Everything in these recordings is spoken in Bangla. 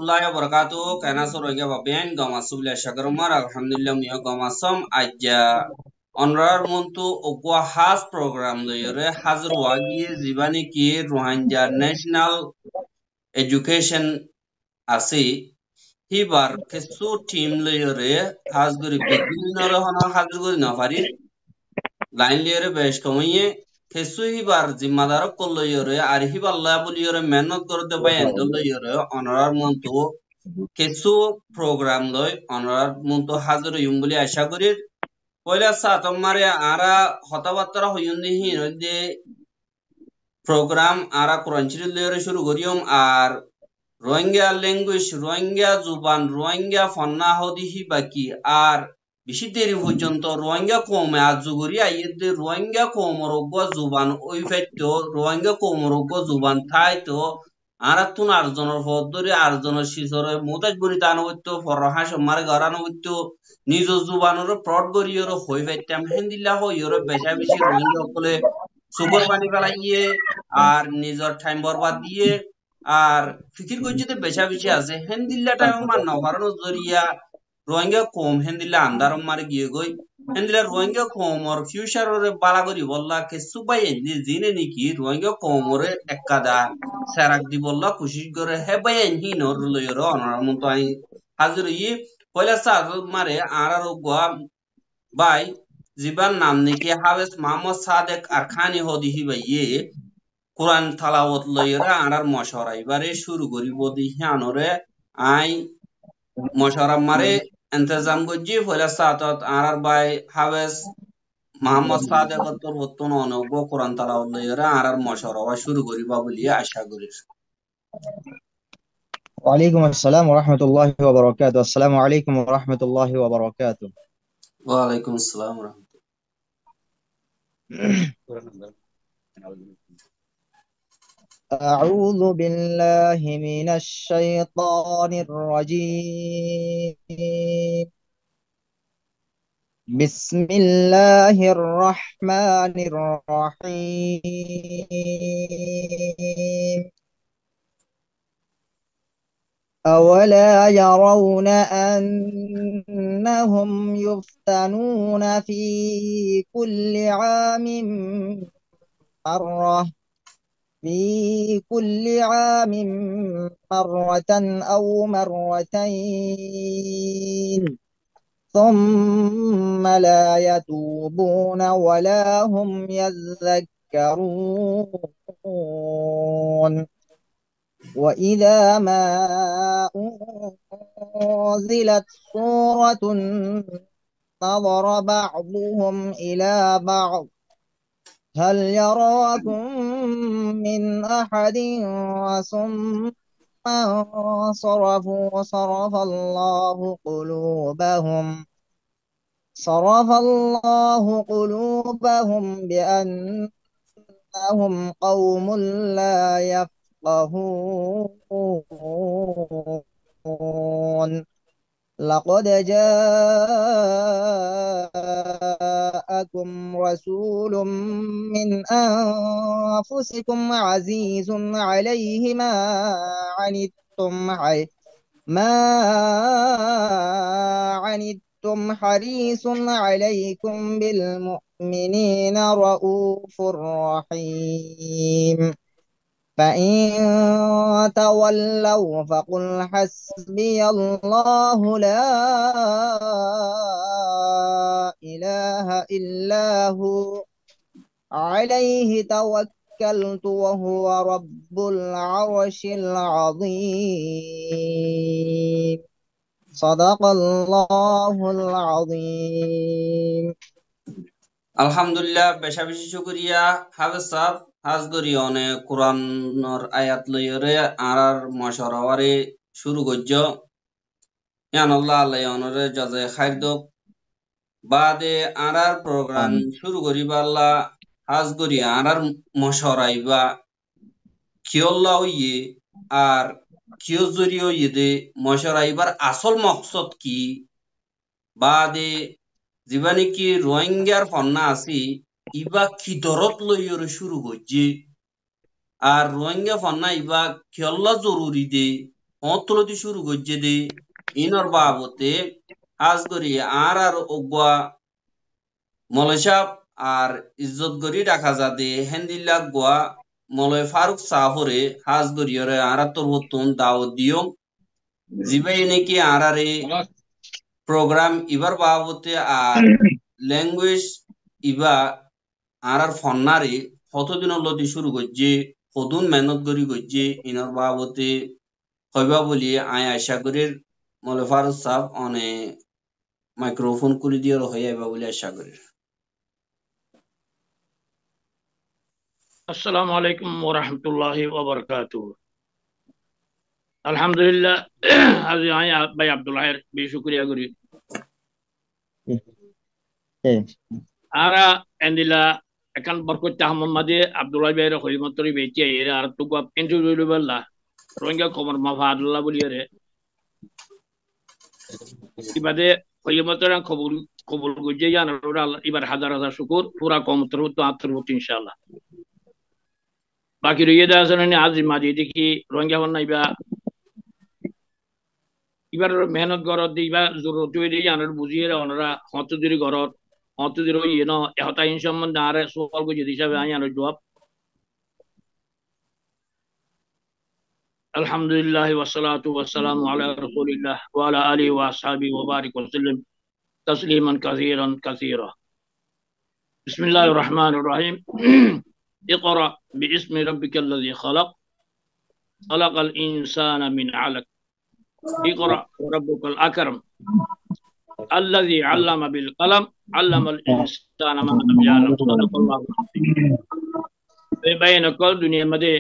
warahmatullahi wabarakatuh. Kana soro ya babian gama subla shakarumar alhamdulillah miya gama som aja onrar muntu ogwa has program lo yore hazur wagi zibani ki Rohingya National Education asi hibar kesu team lo yore hazguri begin nore hono hazguri nafari line lo yore besh kamiye kesu hibar zimmadar kollo yore ar hibar labul yore mehnat korte bayan lo yore onrar muntu কিছু প্রোগ্রাম লয় অনার মন্ত হাজার ইউম বলে আশা করি পয়লা সাত মারে আরা হতাবার্তা হইন্দি হিনদে প্রোগ্রাম আরা কোরআন শরীফ লয়ে শুরু করিয়ম আর রোহিঙ্গা ল্যাঙ্গুয়েজ রোহিঙ্গা জুবান রোহিঙ্গা ফন্না হদিহি বাকি আর বেশি দেরি পর্যন্ত রোহিঙ্গা কমে আজ জুগরি আইয়েদে রোহিঙ্গা কমরগ্য জুবান ওই ফেট্ট রোহিঙ্গা কমরগ্য জুবান থাইতো আরাতুন আরজনের ফদরে আরজনের শিশরে মোতাজ বরিতান হইতো ফরহা সমারে গরান হইতো নিজ জুবানের প্রড গরিয়র হই ফেট্টাম হেন্দিল্লা হইয়র বেশা বেশি রোহিঙ্গা সকলে সুগর পানি ফেলাইয়ে আর নিজের টাইম বরবাদ দিয়ে আর ফিকির করছিতে বেশা বেশি আছে হেন্দিল্লা টাইম মান নভারণ জরিয়া রোহিঙ্গা কম হেন্দিল্লা আন্দার মারে গিয়ে গই হেন্দিল্লা রোহিঙ্গা কমর ফিউচারে বালা করি বললা কেসু পাই এন্দি জিনে নিকি রোহিঙ্গা কমরে একাদা সেরাক দি বললা কোশিশ করে হে বাই এনহি নর লয়র অনার মতো আই হাজির ই পয়লা সাদ মারে আরার গোয়া বাই জিবান নাম নিকি হাবেস মোহাম্মদ সাদেক আরখানি হদিহি বাইয়ে কোরআন তালাওয়াত লইরা আনার মশরা এবারে শুরু করিব দিহি আনরে আই মশরা মারে ইন্তজাম গজি পয়লা সাতত আনার বাই হাবেস মোহাম্মদ সাদেক তোর বর্তন অনব কোরআন তালাওয়াত লইরা আনার মশরা শুরু করিবা বলি আশা করি وعليكم السلام ورحمة الله وبركاته. السلام عليكم ورحمة الله وبركاته. وعليكم السلام ورحمة الله. أعوذ بالله من الشيطان الرجيم. بسم الله الرحمن الرحيم. أولا يرون أنهم يفتنون في كل عام مرة أو مرتين ثم لا يتوبون ولا هم يذكرون وإذا ما أنزلت سورة نظر بعضهم إلى بعض هل يراكم من أحد ثم انصرفوا صرف الله قلوبهم بأنهم قوم لا يفقهون لقد جاءكم رسول من أنفسكم عزيز عليه ما عنتم حريص عليكم بالمؤمنين رؤوف رحيم فإن تولوا فقل حسبي الله لا إله إلا هو عليه توكلت وهو رب العرش العظيم صدق الله العظيم. আলহামদুলিল্লাহ বেশা বেশি শুকরিয়া হাফেজ সাহেব হাজগরি অনে কোরআনর আয়াত লইরে আর মশরাওয়ারে শুরু গজ্জ ইয়ান আল্লাহ আল্লাহ অনরে জাযা খাইর দক বাদে আরার প্রোগ্রাম শুরু করিবা আল্লাহ হাজগরি আরার মশরাইবা কিয়ল্লা হইয়ে আর কিয় জরিয় ইদে মশরাইবার আসল মকসদ কি বাদে জীবানি কি রোহিঙ্গার ফন্না আছি ইবা কি দরত লইয়রে শুরু করছে আর রোহিঙ্গা ফন্না ইবা কিয়ল্লা জরুরি দে অতলতি শুরু করছে দে ইনর বাবতে হাজ করি আর অগুয়া মলয় আর ইজ্জত গরি রাখা যাতে হেন্দিল্লা গোয়া মলয় ফারুক সাহরে হাজ গরিয়রে আর তোর বতুন দাওয়াত দিও জিবাই নাকি আরারে প্রোগ্রাম ইবার বাবতে আর ল্যাঙ্গুয়েজ ইবা আর ফন্নারে কতদিন লতি শুরু করছে কদুন মেহনত করি করছে ইনর বাবতে হইবা বলি আয় আশা করি মলে ফারুক সাহ অনে মাইক্রোফোন করে দিয়ে হইবা বলে আশা করি আসসালামু আলাইকুম ওয়া রাহমাতুল্লাহি ওয়া বারাকাতুহু আলহামদুলিল্লাহ আজ আই ভাই আব্দুল্লাহের বেশি শুকরিয়া করি আরা এন্দিলা একান বরকত তাহমদ মাদে আব্দুল্লাহ ভাইয়ের খলিমাতরি বেচে এর আর তো গপ ইন্টারভিউ বললা রোহিঙ্গা কমর মাফাদুল্লাহ বলিয়ারে ইবাদে খলিমাতরা কবুল কবুল গুজে জান এবার হাজার হাজার শুকর পুরা কমতর তো আত্মরত ইনশাআল্লাহ বাকি রইয়ে দেওয়া আছে আজ মাঝে দেখি রোহিঙ্গা হন না এবার মেহনত গরত দিবা জরুরত হইলে জানার বুঝিয়ে ওনারা হতদির গরত হতদির ইয়ে ন এহতা ইন সম্বন্ধে আর সওয়াল করে হিসাবে আই আনার জবাব আলহামদুলিল্লাহ ওয়াসসালাতু ওয়াসসালামু আলা রাসূলিল্লাহ ওয়া আলা আলিহি ওয়া আসহাবিহি ওয়া বারিক ওয়া সাল্লাম তাসলিমান কাসীরান কাসীরা বিসমিল্লাহির রহমানির রহিম اقرأ باسم ربك الذي خلق خلق الإنسان من علق اقرأ وربك الأكرم الذي علم بالقلم علم الإنسان ما لم يعلم صدق الله بين كل دنيا مدى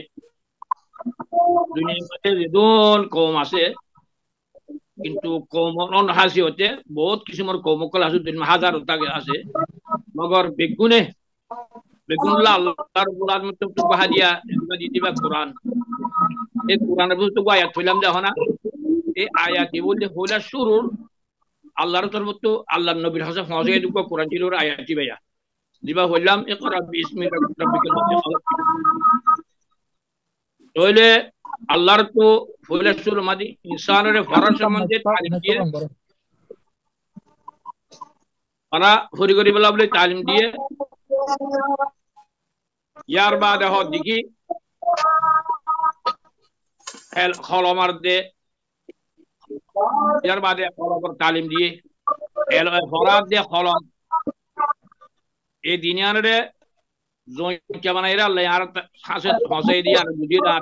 দুজন কম আছে কিন্তু কম হাসি হতে বহুত কিসুমের কম কল আছে হাজার আছে মগর বেগুনে বেগুনলা আল্লাহর গোলার মতো তো বাহাদিয়া দিবা কোরআন এই কোরআনের বুঝতে আয়াত হইলাম দেখো না এই আয়াতই বলতে হইলা শুরুর আল্লাহর তরফ তো আল্লাহর নবীর হাসান ফজে দুটো কোরআন ছিল আয়াতই ভাইয়া দিবা হইলাম ইকরা বিসমি রাব্বিকাল লাযী খালাক তাহলে আল্লাহর তো হইলা শুরু মাদি ইনসানের ফরজ সম্বন্ধে তালিম দিয়ে আরা হরি গরি বলা বলে তালিম দিয়ে ইয়ার বাদে হ দেখি খলমার দে ইয়ার বাদে খলমার তালিম দিয়ে ফরাদ দে খলম এই দিনিয়ারে জয়কে বানাইরা আল্লাহ আর হাসে হসাই দিয়ে আর বুঝিয়ে দাঁড়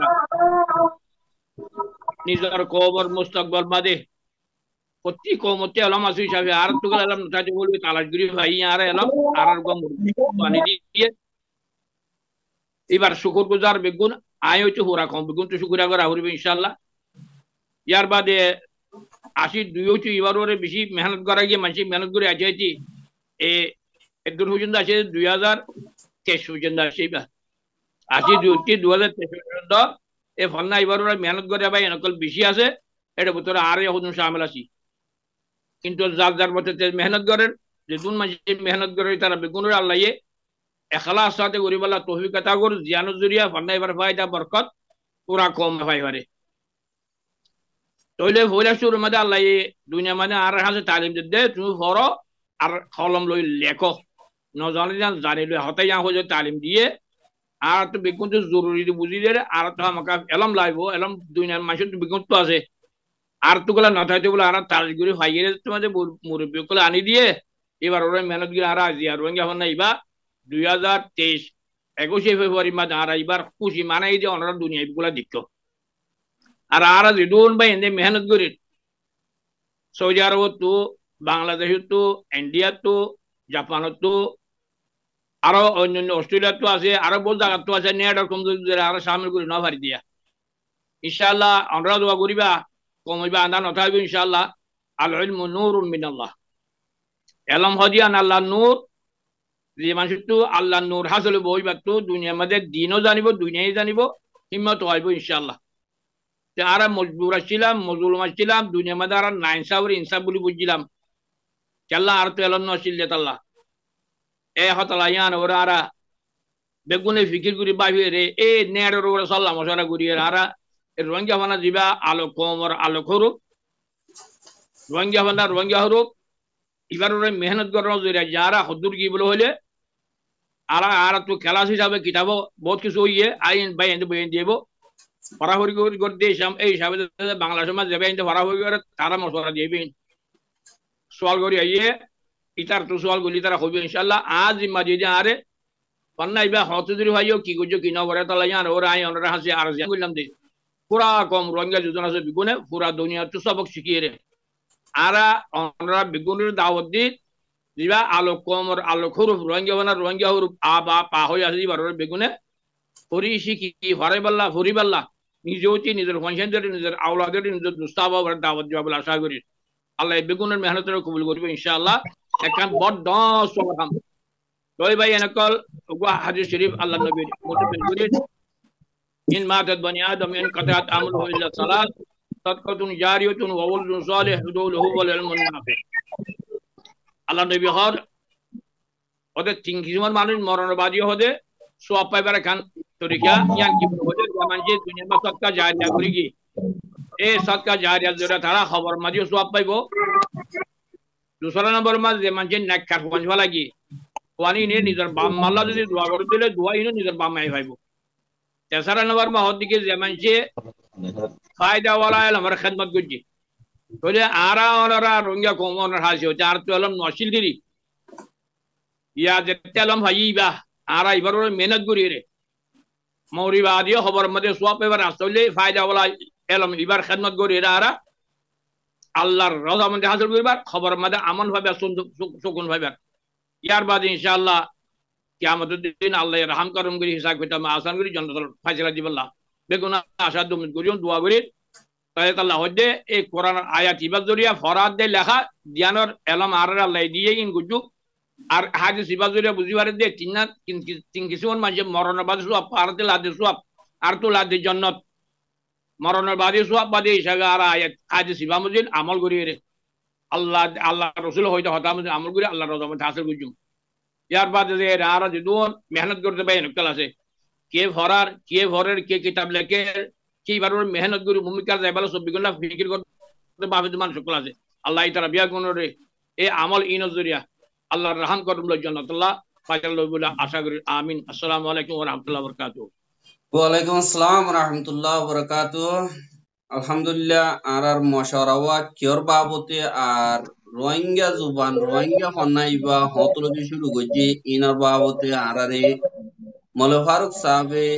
নিজের কবর মুস্তাকবল বাদে প্রতি কমতে এলাম আসু হিসাবে আর তো এলাম তাতে বলবি তালাশগিরি ভাই আর এলাম আর গম পানি দিয়ে এবার শুকর গুজার বেগুন আয় হচ্ছে হোরা কম বেগুন তো শুকুরিয়া করা হইবে ইনশাআল্লাহ ইয়ার বাদে 82 হচ্ছে এবার ওরে বেশি মেহনত করা গিয়ে মানুষ মেহনত করে আছে একজন পর্যন্ত আছে 2023 পর্যন্ত আছে এবার 2023 পর্যন্ত এ ফলনা এবার ওরা মেহনত করে ভাই এনকল বেশি আছে এটা ভিতরে আর এখন সামিল আছি কিন্তু যার যার মধ্যে মেহনত করেন যে দুন মাসে মেহনত করে তারা বেগুনের আল্লাহ এখলাস সাথে গরিব আল্লাহ তৌফিক আতা কর জিয়ানুল জুরিয়া ফান্না এবার ফায়দা বরকত পুরা কম ভাই পারে তইলে হইলা শুরু মধ্যে আল্লাহ দুনিয়া মানে আর হাসে তালিম দে তুমি পড়ো আর কলম লই লেখো নজানি জানি লই হতাই যা হয়ে তালিম দিয়ে আর তো বেগুন তো জরুরি বুঝি দে আর তো আমাকে এলম লাগবো এলম দুনিয়ার মাসে তো বেগুন তো আছে আর তো গুলা না থাকতে বলে আর তালিগুড়ি ফাইয়ে তোমাদের মুরব্বী গুলো আনি দিয়ে এবার ওরা মেহনত গিয়ে আর আজি আর রোহিঙ্গা হন না এবার 2023 21 ফেব্রুয়ারি মাঝে আর এবার খুশি মানে এই যে ওনারা দুনিয়া গুলা দেখতো আর আর দুন ভাই এনে মেহনত করি সৌদি আরব তো বাংলাদেশ তো ইন্ডিয়া তো জাপান তো আরো অন্যান্য অস্ট্রেলিয়া তো আছে আরো বহু জায়গা তো আছে নেট আর কমজোর আরো সামিল করি না পারি দিয়া ইনশাআল্লাহ আমরা দোয়া করিবা কমইবা আন্দা নথাইব ইনশাআল্লাহ আল ইলমু নূরুম মিনাল্লাহ এলম হদিয়ান আল্লাহ নূর যে মানুষ তো আল্লাহ নূর হাসলে বইবা তো দুনিয়ার মধ্যে দিনও জানিব দুনিয়ায় জানিব হিম্মত হইব ইনশাআল্লাহ আর মজবুর আসছিলাম মজলুম আসছিলাম দুনিয়ার মধ্যে আর নাইনসাফ ইনসাফ বলে বুঝছিলাম চাল্লা আর তো এলন আসছিল আল্লাহ এ হতালা ইয়ান ওরা আর বেগুনে ফিকির করি বাবি রে এ নেড়ের ওরা সাল্লাহ মশারা করি আর রোহিঙ্গা ফানা দিবা আলো কমর আলো করুক রোহিঙ্গা ফানা রোহিঙ্গা হরুক এবার ওরা মেহনত করানো জরুরি যারা হদ্দুর কি বলে হলে আর তো ক্লাস হিসাবে কিতাব বহুত কিছু ইয়ে আইন বাইন বইন দিব পড়াহরি করতে এই হিসাবে বাংলা সমাজ যাবে পড়াহরি করে তারা মশলা দিবেন সোয়াল করি আইয়ে ইতার তো সোয়াল গুলি তারা হবে ইনশাআল্লাহ আজ জিম্মা দিয়ে আরে পান্না ইবা হতদুরি ভাইও কি গুজো কি নবরে তালা জান ওরা আই ওরা হাসি আর জান বললাম দে পুরা কম রোহিঙ্গা যোজনা সে বিগুনে পুরা দুনিয়া তো সবক শিখিয়ে রে আরা ওরা বিগুনের দাওয়াত দি দিবা আলো কমর আলো খুরুফ রোহিঙ্গা বানা রোহিঙ্গা হুরুফ আবা পা হই আসি বারোর বেগুনে ফরি শিখি ফরাইবাল্লাহ ফরিবাল্লাহ নিজেওতি নিজের কনসেন্টের নিজের আওলাদের নিজের দুস্তাবা দাওয়াত জবাব আশা করি আল্লাহ বেগুনের মেহনতের কবুল করবে ইনশাআল্লাহ একখান বড় দশ সমাধান লই ভাই এনেকল ওয়া হাদিস শরীফ আল্লাহ নবীর মুতাবিক করি ইন মাতাত বনি আদম ইন কাতাত আমলু ইল্লা সালাত সাদকাতুন জারিয়াতুন ওয়া ওয়ালদুন সালিহ দুলহু ওয়াল ইলমুন নাফি আল্লাহ নবী হর ওদের তিন কিসিমের মানুষ মরণবাদী হতে সওয়াব পাইবার খান তরিকা ইয়ান কি বলে যেমন যে দুনিয়া মা সদকা জারিয়া করি কি এই সদকা জারিয়া জরা তারা খবর মাঝে সওয়াব পাইবো दूसरा नंबर में যেমন যে নেক কাজ পঞ্জবা লাগি ওয়ানি নে নিজের বাম মাল্লা যদি দোয়া করে দিলে দোয়া ইনে নিজের বাম মাই পাইবো তেসরা নম্বর में হদ দিকে যেমন যে ফায়দা ওয়ালা আমার খিদমত করছি বলে আরা ওরা রোহিঙ্গা কমনের হাসি হচ্ছে আর তো এলম নসিল দিরি ইয়া যেতে এলম ভাইবা আরা এবার মেহনত করি রে মৌরিবাদীয় খবর মধ্যে সওয়াব এবার আসলে ফায়দা ওয়ালা এলম এবার খিদমত করি রে আরা আল্লাহর রজামন্দি হাসিল করিবার খবর মধ্যে আমন ভাবে সুকুন ভাবে ইয়ার বাদ ইনশাআল্লাহ কিয়ামতের দিন আল্লাহ রহম করম করি হিসাব কিতাব আসান করি জান্নাতুল ফায়সালা দিবাল্লাহ বেগুনা আশা দুমত করি দোয়া করি তাই আল্লাহ হদে এই কোরআন আয়াত ইবাদ জরিয়া ফরাদ দে লেখা জ্ঞানের এলম আর আল্লাহ দিয়ে ইন গুজু আর হাদিস ইবাদ জরিয়া বুঝিবার দে তিন কিছুমান মাঝে মরণের বাদ সওয়াব পারতে লাদে সওয়াব আর তো লাদে জান্নাত মরণের বাদে সওয়াব বাদে হিসাবে আর আয়াত হাদিস ইবাদ মুজিল আমল করি রে আল্লাহ রাসূল হয়তো হতা আমল করি আল্লাহর রহমত হাসিল করজুম ইয়ার বাদে যে আর যে দুন মেহনত করতে পাই নকল আছে কে ভরের কে কিতাব লেখে কি বারবার মেহনত করি ভূমিকা যাইবালা সব বিগুনা ফিকির করতে বাবে মান সকল আছে আল্লাহ তাআলা বিয়া কোন রে এই আমল ইনজ জরিয়া আল্লাহর রহম করুম জান্নাতুল্লাহ ফাজাল্লাহু বিলা আশা করি আমিন আসসালামু আলাইকুম ওয়া রাহমাতুল্লাহি ওয়া বারাকাতুহু ওয়া আলাইকুম আসসালাম ওয়া রাহমাতুল্লাহি ওয়া বারাকাতুহু আলহামদুলিল্লাহ আর মশারাওয়া কিয়র বাবতে আর রোহিঙ্গা জুবান রোহিঙ্গা ফনাইবা হতলজি শুরু করছি ইনার বাবতে আরারে মৌলা ফারুক সাহেবে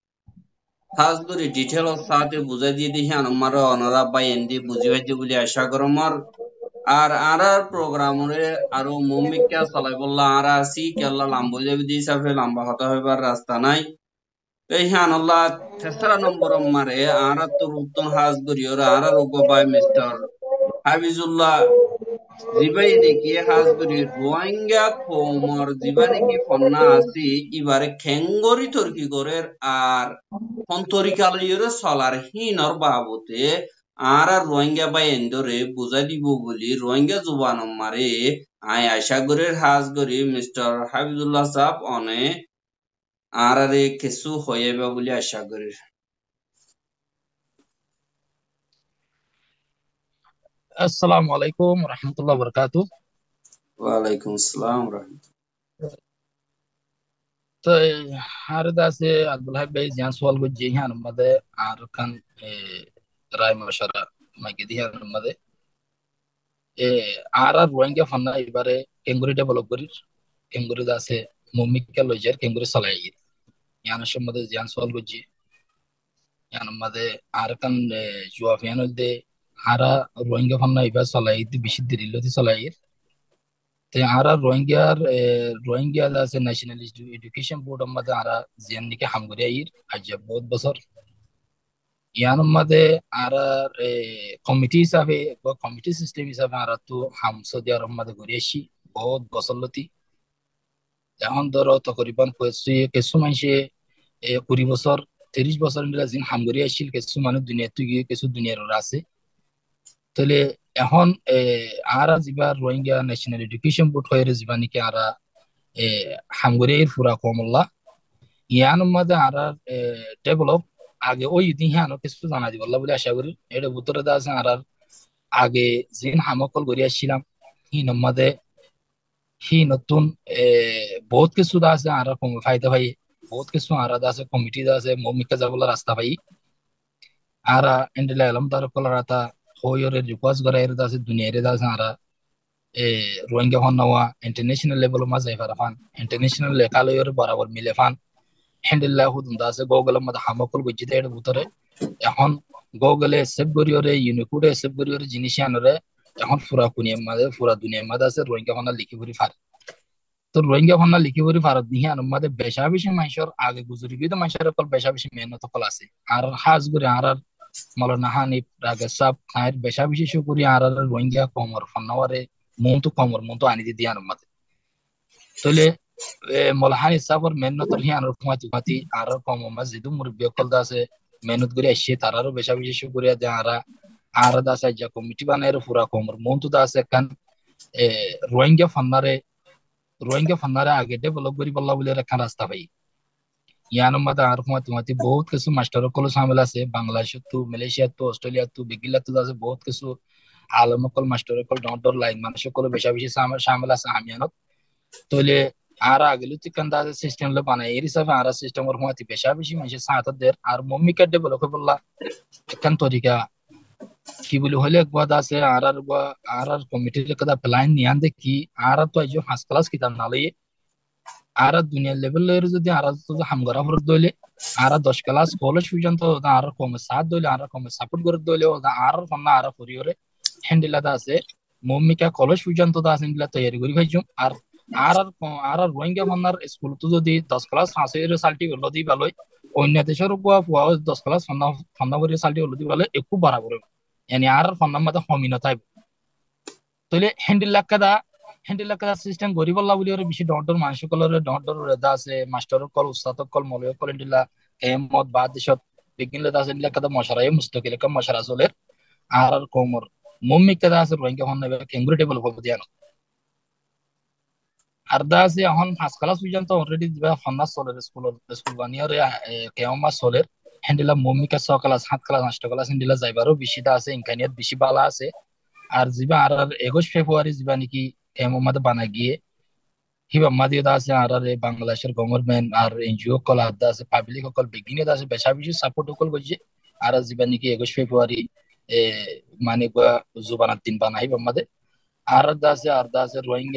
খাস করে ডিটেল সাথে বুঝাই দিয়ে দিছি আমার অনারা বা এন্ডি বুঝিবাইতে বলে আশা করমার আর আর প্রোগ্রামরে আরো মুমিকা চালাই বললা আর আসি কেল্লা লাম্ব যাবি দি সাফে লম্বা হতে হইবার রাস্তা নাই এই হান আল্লাহ তেসরা নম্বর মারে আর তো রুতন হাজ করিও আর রোগ বাই মিস্টার হাবিজুল্লাহ জিবাই দেখি হাজ করি রোহিঙ্গা কোমর জিবানে কি ফন্না আসি এবারে খেঙ্গরি তর্কি করে আর ফন্তরিকালয়রে চলার হিনর বাবতে আর রোহিঙ্গা বাই এন্দরে বুঝাই দিব বলি রোহিঙ্গা জুবান মারে আয় আশা করে হাজ করি মিস্টার হাবিজুল্লাহ সাহেব অনে আর কিছু হইবা বলে আশা করি আসসালামু আলাইকুম ওয়া রাহমাতুল্লাহি ওয়া বারাকাতুহু ওয়া আলাইকুম আসসালাম ওয়া রাহমাতুল্লাহ তো আর দাসে আব্দুল্লাহ ভাই জান সওয়াল গো জি হান মদে আর খান রায় মাশারা মাইকে দি হান মদে আর রোহিঙ্গা ফান্না এবারে কেঙ্গুরি ডেভেলপ করি কেঙ্গুরি দাসে মুমিকা লজার কেঙ্গুরি চালাই ইয়ান সম্মদে জান সওয়াল গো জি ইয়ান মদে আর খান জুয়াফিয়ান দে আরা রোহিঙ্গা ফান্না এবার চালাই বেশি দিরিলতি চালাই তে আরা রোহিঙ্গা আছে ন্যাশনাল এডুকেশন বোর্ড মধ্যে আরা জিয়ান নিকে হামগরি আইর আজ বহুত বছর ইয়ান মধ্যে আরা কমিটি হিসাবে বা কমিটি সিস্টেম হিসাবে আরা তো হাম সৌদি আরব মধ্যে ঘুরে আসি বহুত বছর লতি এখন ধরো তকরিবান কিছু মানুষে 20 বছর 30 বছর মিলা জিন হামগরি আসছিল কিছু মানুষ দুনিয়াতে গিয়ে কিছু দুনিয়ার আছে তাহলে এখন আরা জিবার রোহিঙ্গা ন্যাশনাল এডুকেশন বোর্ড হয়ে জিবা নিকে আরা হামগরির পুরা কমল্লা ইয়ান মধ্যে আরা ডেভেলপ আগে ওই দিন হ্যাঁ কিছু জানা দিব আল্লাহ বলে আশা করি এটা ভিতরে দা আছে আর আগে জিন হামকল করি আসছিলাম হি নমাদে হি নতুন বহুত কিছু দা আছে আর কম ফায়দা ভাই বহুত কিছু আর দা আছে কমিটি দা আছে মমিকা যাবলা রাস্তা ভাই আর এন্ডেলা এলাম তার কলারাতা হইরে রিকোয়েস্ট করে এর দা আছে দুনিয়ারে দা আছে আর রোহিঙ্গা হন নওয়া ইন্টারন্যাশনাল লেভেল মা যাই ফারাফান ইন্টারন্যাশনাল লেখালয়ের বরাবর মিলে ফান হ্যান্ডেল্লা হুদুন দা আছে গুগল মধ্যে হামকল গজিতে এর ভিতরে এখন গুগলে সেভ করিওরে ইউনিকোডে সেভ করিওরে জিনিস আনরে এখন পুরা পুরা দুনিয়ার মাঝে আছে রোহিঙ্গা হন্না লিখি করি ফার তো রোহিঙ্গা হন্না লিখি করি ফারত নিহে আনর মাঝে বেশা বেশি মানুষের আগে গুজরি গিয়ে মানুষের কল বেশা বেশি মেহনত কল আছে আর হাজ করে আর মৌলানা হানিফ রাগে সাব খায়ের বেশা বেশি শুকুরি আর রোহিঙ্গা কমর ফন্নাওয়ারে মন তো আনি দিয়ে আনর মাঝে তলে মৌলাহানি সাবর মেহনতর হি আনর ফুমাতি আর কম মসজিদ মুরব্বি কল দা আছে মেহনত করে আসছে তারারও বেশা বেশি শুকুরিয়া দে আর দা আছে যা কমিটি বানায় পুরা কমর মন তো দা আছে কান রোহিঙ্গা ফান্নারে আগে ডেভেলপ করি বল্লা বলে রাখা রাস্তা ভাই ইয়ানোর মধ্যে আর তোমাতি বহুত কিছু মাস্টার কল সামিল আছে বাংলাদেশ তো মালয়েশিয়া তো অস্ট্রেলিয়া তো বিগিলা তো আছে বহুত কিছু আলম কল মাস্টার কল ডর লাইন মানুষ কল বেশা বেশি সামিল আছে আমিয়ানত তলে আর আগেলু চিকেন দা সিস্টেম লে বানাই এর হিসাবে আর সিস্টেম ওর মতি বেশা বেশি মানুষ সাঁতারদের আর মম্মিকা ডেভেলপ বললা এখান তরিকা কি বলি হলে একবার আছে আর কমিটির কথা প্ল্যান নিয়ান দে কি আর তো আইজো ফার্স্ট ক্লাস কিতাব না লইয়ে আর দুনিয়া লেভেলের যদি আর তো হামগরা ফর দইলে আর 10 ক্লাস কলেজ পর্যন্ত আর কম সাথ দইলে আর কম সাপোর্ট করে দইলে আর ফন্না আর ফরিওরে হ্যান্ডেলা দা আছে মম্মিকা কলেজ পর্যন্ত দা আছে ইনলা তৈরি করি ভাইজুম আর আর রোহিঙ্গা ফন্নার স্কুল তো যদি 10 ক্লাস হাসের রেজাল্টই হলো দি ভালোই অন্য দেশের উপর 10 ক্লাস ফন্না করে রেজাল্টই হলো দি ভালো একটু বরাবর yani আর ফন্নার মধ্যে হমিনা তাই তলে হ্যান্ডেল কাদা সিস্টেম গরিব আল্লাহ বলি ওর বেশি ডর মানুষ কলরে ডর রেদা আছে মাস্টার কল উস্তাদ কল মলয় কল ইন্ডিলা এমত বাদ দেশত বিজ্ঞান লেদা আছে ইন্ডিলা কাদা মশারাই মুস্তকিল কম মশারা চলের আর কোমর মুম্মিক কাদা আছে রোহিঙ্গা হন নেবে কেঙ্গুরি টেবল হবো দিয়ানো আর দা আছে এখন ফার্স্ট ক্লাস পর্যন্ত অলরেডি দিবা ফন্না চলের স্কুল বানিয়ারে কেমা চলের হ্যান্ডেলা মুম্মিকা 6 ক্লাস 7 ক্লাস 8 ক্লাস ইন্ডিলা যাইবারও বেশি দা আছে ইনকানিয়াত বেশি বালা আছে আর জিবা আর 21 ফেব্রুয়ারি জিবা নাকি কেমমাদ বানা গিয়ে হিবা মাদিও দা আছে আর বাংলাদেশের গভর্নমেন্ট আর এনজিও কল আদা আছে পাবলিক কল বিগিনে দা আছে বেশা বেশি সাপোর্ট কল গজে আর জিবা নাকি 21 ফেব্রুয়ারি মানে জুবানাত দিন বানা হিবা মাদে আর দা আছে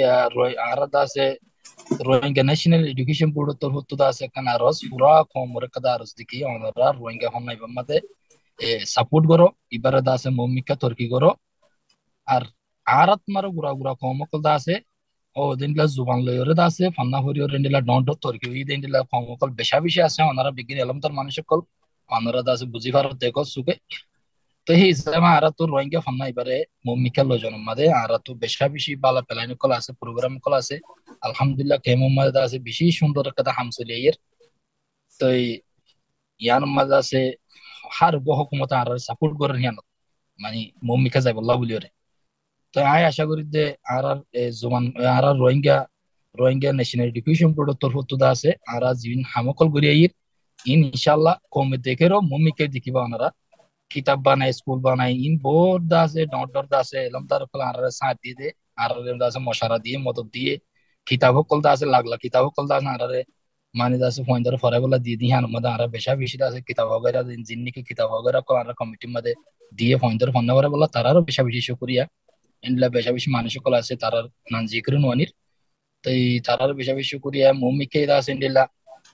রোহিঙ্গা ন্যাশনাল এডুকেশন বোর্ড তরফ তো দা আছে কানা রস পুরা কমরে কাদা রস দেখি আমরা রোহিঙ্গা হন নাই বামাদে সাপোর্ট করো ইবারে দা আছে মমিকা তর্কি করো আর আরাত মারো গুড়া কমকল দা আছে ও দিনলা জুবান লয়রে দা আছে ফান্না হরিয়র রেন্ডিলা ডন্ট তর্কি ওই দিনলা কমকল বেশা বেশি আছে ওনারা বিজ্ঞান এলম তার মানুষ কল ওনারা দা আছে বুঝি ভারত দেখো সুকে তো এই হিসাবে আর তো রোহিঙ্গা ফান্না এবারে মমিকা লজন মাদে আর তো বেশা বেশি বালা প্ল্যান কল আছে প্রোগ্রাম কল আছে আলহামদুলিল্লাহ কেমন মাদে দা আছে বেশি সুন্দর একটা হামসলি এর তো ইয়ান মাদে আছে হার বহকুমত আর সাপোর্ট করেন ইয়ান মানে মমিকা যাই বল্লা বলিওরে তো আই আশা করি যে আর জমান আর রোহিঙ্গা ন্যাশনাল এডুকেশন বোর্ড তরফ তো আছে আর জিন হামকল করি আইর ইনশাআল্লাহ কমে দেখেরও মমিকে দেখিবা ওনারা কিতাব বানায় স্কুল বানায় ইন বোর্ড দা আছে ডর দা আছে এলম তার কল আর সাথ দিয়ে দে আর দা আছে মশারা দিয়ে মদত দিয়ে কিতাব কল দা আছে লাগলা কিতাব কল দা আর মানে দা আছে ফয়দার ফরাবলা দিয়ে দিয়ে আর মদা আর বেশা বেশি দা আছে কিতাব वगैरह জিন্নিকে কিতাব वगैरह কল আর কমিটির মধ্যে দিয়ে ফয়দার ফন্না করে বলা তারারও বেশা বেশি শুকরিয়া ইনলা বেশা বেশি মানুষ কল আছে তারার নাম জিক্র নওয়ানির তাই তারার বেশা বেশি শুকরিয়া মুমিকে দা আছে ইনলা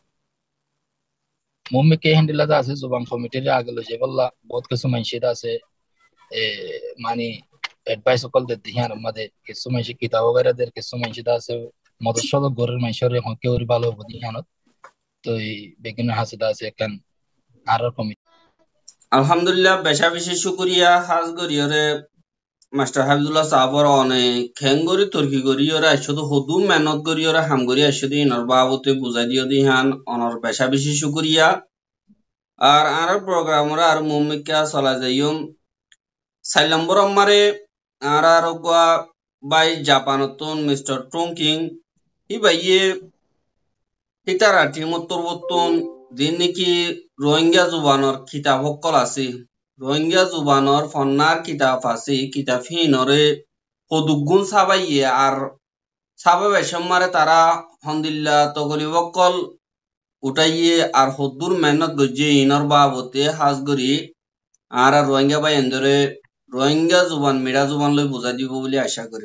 মুমিকে হ্যান্ডেল দা আছে জবান কমিটির আগে লই বললা বহুত কিছু মানুষ দা আছে মানে অ্যাডভাইস কল দে দিহার মধ্যে কিছু মানুষ কিতাব वगैरह দের কিছু মানুষ দা আছে মদসদ গরের মানুষের হকে ওর ভালো হবি জানো তো এই বেগিন হাসিদা আছে কেন আর কমিটি আলহামদুলিল্লাহ বেশা বেশি শুকরিয়া হাজ গরিয়রে মাস্টার হাবিবুল্লাহ সাহাবর অনেক খেঙ্গরি তর্কি গরিয়রে শুধু হুদু মেহনত গরিয়রে হামগরি আসুদি ইনর বাবতে বুঝাই দিও দিহান অনর বেশা বেশি শুকরিয়া আর প্রোগ্রামরা আর মুমিকা চলা যাইম 4 নম্বর আমারে আর গোয়া বাই জাপানতন মিস্টার টংকিং ই বাইয়ে হিতারা টিমতর বতন দিন নেকি রোহিঙ্গা জুবানর কিতাব সকল আছে রোহিঙ্গা জুবানর ফন্নার কিতাব আছে কিতাব হিনরে পদুগুণ সাবাইয়ে আর সাবাই সম্মারে তারা হন্দিল্লা তগলি সকল উঠাইয়ে আর হদ্দুর মেহনত গজিয়ে ইনর বাবতে হাজগরি আর রোহিঙ্গা বাই এন্দরে রোহিঙ্গা জুবান মিরা জুবান লই বুঝাই দিব বলে আশা করি।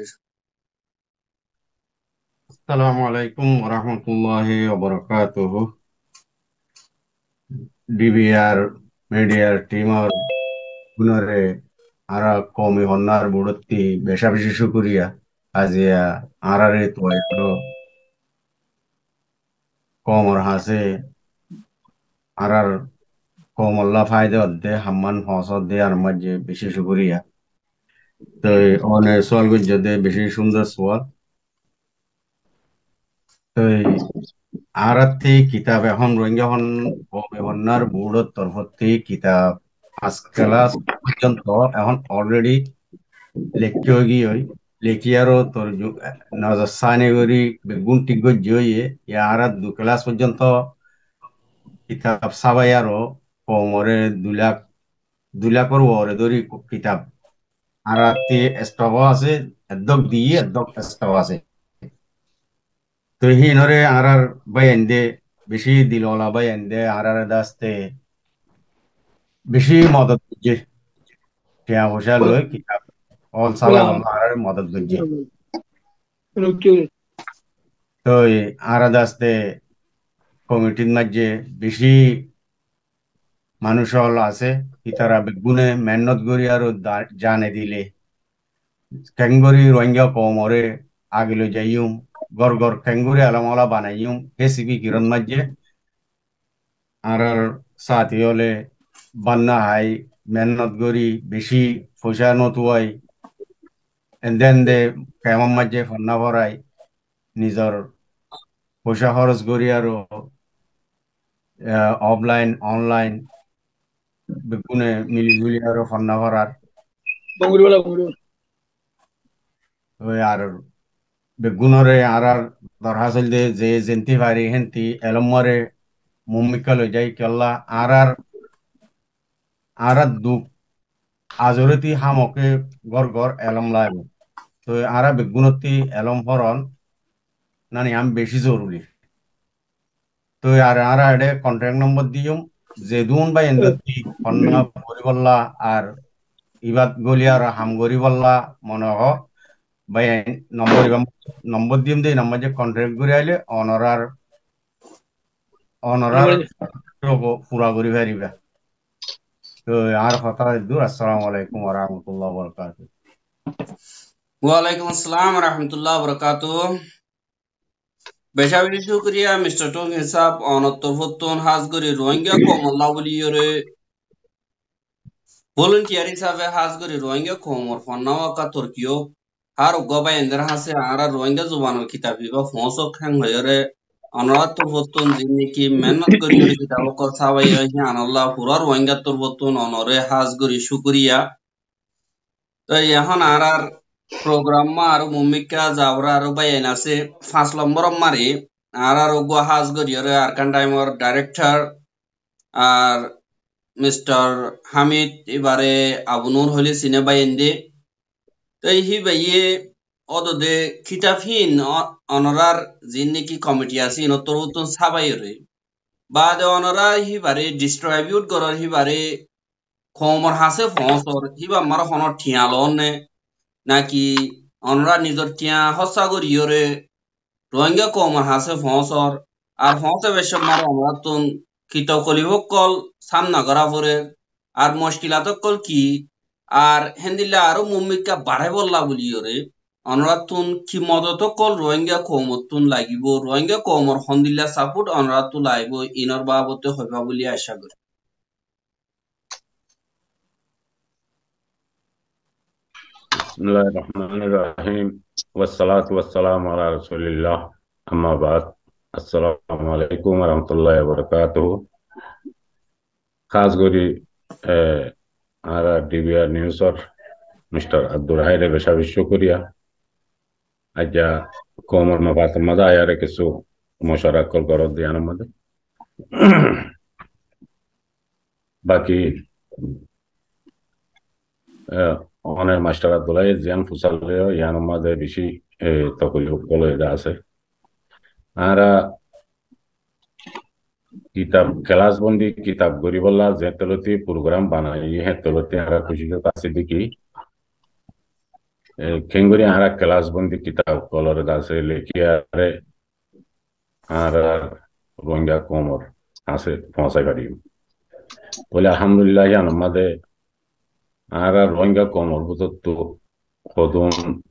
আসসালামু আলাইকুম ওরহমতুল্লাহি ওয়াবারাকাতুহু। ডিবিআর মিডিয়ার টিমর গুণরে আরা কমি হন্নার বুড়ত্তি বেশা বেশি শুকুরিয়া আজিয়া আরারে তোয়াইটো কমর হাসে আরার কমল্লা ফায়দা অদ্দে হাম্মান হসদ দে আর মাঝে বেশি শুকুরিয়া। তো অনেক সোয়াল গুজে বেশি সুন্দর সোয়াল। তো আরাত্তি কিতাব এখন রোহিঙ্গা হন্নার বুড়োর তরফতি কিতাব আজ ক্লাস পর্যন্ত এখন অলরেডি লেখি হই লেখিয়ারও তোর নজর সানি করি বেগুন টিক গজিয়ে ইয়ার 2 ক্লাস পর্যন্ত কিতাব সাবাই আরো কমরে 2 লাখর ওরে ধরি কিতাব আরাত্তি স্টক আছে একদম দিয়ে একদম স্টক আছে। তো হিনরে আর বাইন দে বেশি দিলওয়ালা বাইন দে আর দাস্তে বেশি মদত করছে টিয়া পয়সা লই কিতাব অল সাবাই বন্ধ আর মদত করছে। তো আর দাস্তে কমিটির মাঝে বেশি মানুষ হল আছে ইতারা বেগুনে মেহনত করি আর জানে দিলে কেঙ্গরি রোহিঙ্গা কমরে আগিলো যাইম গর গর কেঙ্গুরি আলামলা বানাইম রেসিপি কিরণ মাঝে আর সাথী হলে বান্না হাই মেহনত করি বেশি পয়সা নতুয়াই এন্দেন দে কেমন মাঝে ফন্না ভরাই নিজর পয়সা খরচ করি আর অফলাইন অনলাইন বেগুনে মিলিজুলি আর ফন্না ভরার ওই আর বেগুনরে আর দরহাসল দে যে জেন্তি পারি হেন্তি এলমরে মুম্মিকা লই যাই কেল্লা আর দুঃখ আজরতি হামকে গর গর এলম লাগবে। তো আর বেগুনতি এলম হরন নানি আমি বেশি জরুরি। তো আর এডে কন্ট্যাক্ট নম্বর দিম যে দুন বা এন্দতি ফন্না পরিবল্লা আর ইবাদ গলিয়ার হাম গরিবল্লা মনে হ ভাই নম্বর দিম দে নম্বর যে কন্ট্রাক্ট করে আইলে অনরার পুরা করি পারিবা। তো আর কথা দূর। আসসালামু আলাইকুম ওয়া রাহমাতুল্লাহি ওয়া বারাকাতুহু। ওয়ালাইকুম আসসালাম ওয়া রাহমাতুল্লাহি ওয়া বারাকাতুহু। বেশা বেশি শুকরিয়া মিস্টার টং হিসাব অনত্তর ফতুন হাজগরি রোহিঙ্গা কমল্লা বলিয়রে ভলান্টিয়ার হিসাবে হাজগরি রোহিঙ্গা কমর ফন্নাওয়া কা তুর্কিও আর গবাই এন্দার হাসে আর রোহিঙ্গা জুবানের কিতাবি বা ফসক খাং হয়রে অনরাত ফতুন যিনি কি মেহনত করি কিতাব কর সাবাই হি আনাল্লাহ পুরা রোহিঙ্গা তোর ফতুন অনরে হাজগরি শুকরিয়া। তো এখন আর প্রোগ্রাম আর মুমিকা যাওরা আর বাইন আছে 5 নম্বর মারি আর গো হাজগরি আর কান টাইমর ডাইরেক্টর আর মিস্টার হামিদ এবারে আবুনুর হলি সিনে বাইন্দে। তো হি বাইয়ে অদদে খিতাফিন অনরার যিন নাকি কমিটি আছে ইনতর উত্তন সাবাইরে বাদে অনরা হিবারে ডিস্ট্রিবিউট করার হিবারে খমর হাসে ফসর হিবা মার হনর ঠিয়ালনে নাকি অনরা নিজর টিয়া হসা করিয়রে রোহিঙ্গা কমর হাসে ফসর আর ফসে বেশম মার অনরা তুন খিতাব কলিবকল সামনা করা পরে আর মুশকিলাত কল কি আর হেন্দিল্লা আরো মুম্মিকা বাড়াই বললা বলিয়রে অনরা তুন কি মদত কল রোহিঙ্গা কমর তুন লাগিব রোহিঙ্গা কমর হন্দিল্লা সাপোর্ট অনরা তু লাইব ইনর বাবতে হইবা বলি আশা করি। বিসমিল্লাহির রহমানির রহিম ওয়াসসালাতু ওয়াসসালামু আলা রাসূলিল্লাহ আম্মা বাদ। আসসালামু আলাইকুম ওয়া রাহমাতুল্লাহি ওয়া বারাকাতুহু। খাস করি আর ডিবিআর নিউজর মিস্টার আব্দুল হাইরে বেশা শুকরিয়া আজ্জা কোমর মাফাত মজা আয়ারে কিছু মশারা কল করদ দিয়ানোর মধ্যে বাকি অনেক মাস্টার আব্দুল্লাহ জিয়ান ফুসালেও ইয়ান মাঝে বেশি তকলি বলে আছে আরা কিতাব ক্লাস বন্দি কিতাব গরিবল্লা যে তলতি প্রোগ্রাম বানাই হে তলতি আরা খুশি আছে দেখি কেঙ্গুরি আরা ক্লাস বন্দি কিতাব কলর আছে লেখিয়ারে আর রোহিঙ্গা কোমর আছে পৌঁছাই পারি বলে আলহামদুলিল্লাহ ইয়ান মাঝে আর রোহিঙ্গা কোমর বুঝত তো কদম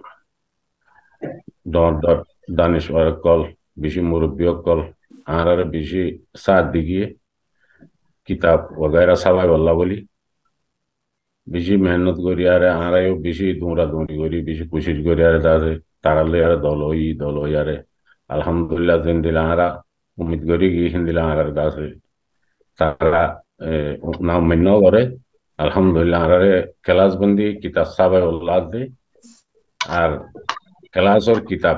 দানেশ্বর কল বেশি মুরব্বী কল আর বেশি সাথ দিগিয়ে কিতাব वगैरह সবাই বললা বলি বেশি মেহনত করি আর আরাইও বেশি দৌড়াদৌড়ি করি বেশি কোশিশ করি আর তারালে আর দল হই আরে আলহামদুলিল্লাহ যেন দিলা আরা উম্মিদ করি গিয়ে দিলা আর গাছে তারা নাম মেন্ন করে আলহামদুলিল্লাহ আরে ক্লাস বন্দি কিতাব সবাই বললা দে আর ক্লাসর কিতাব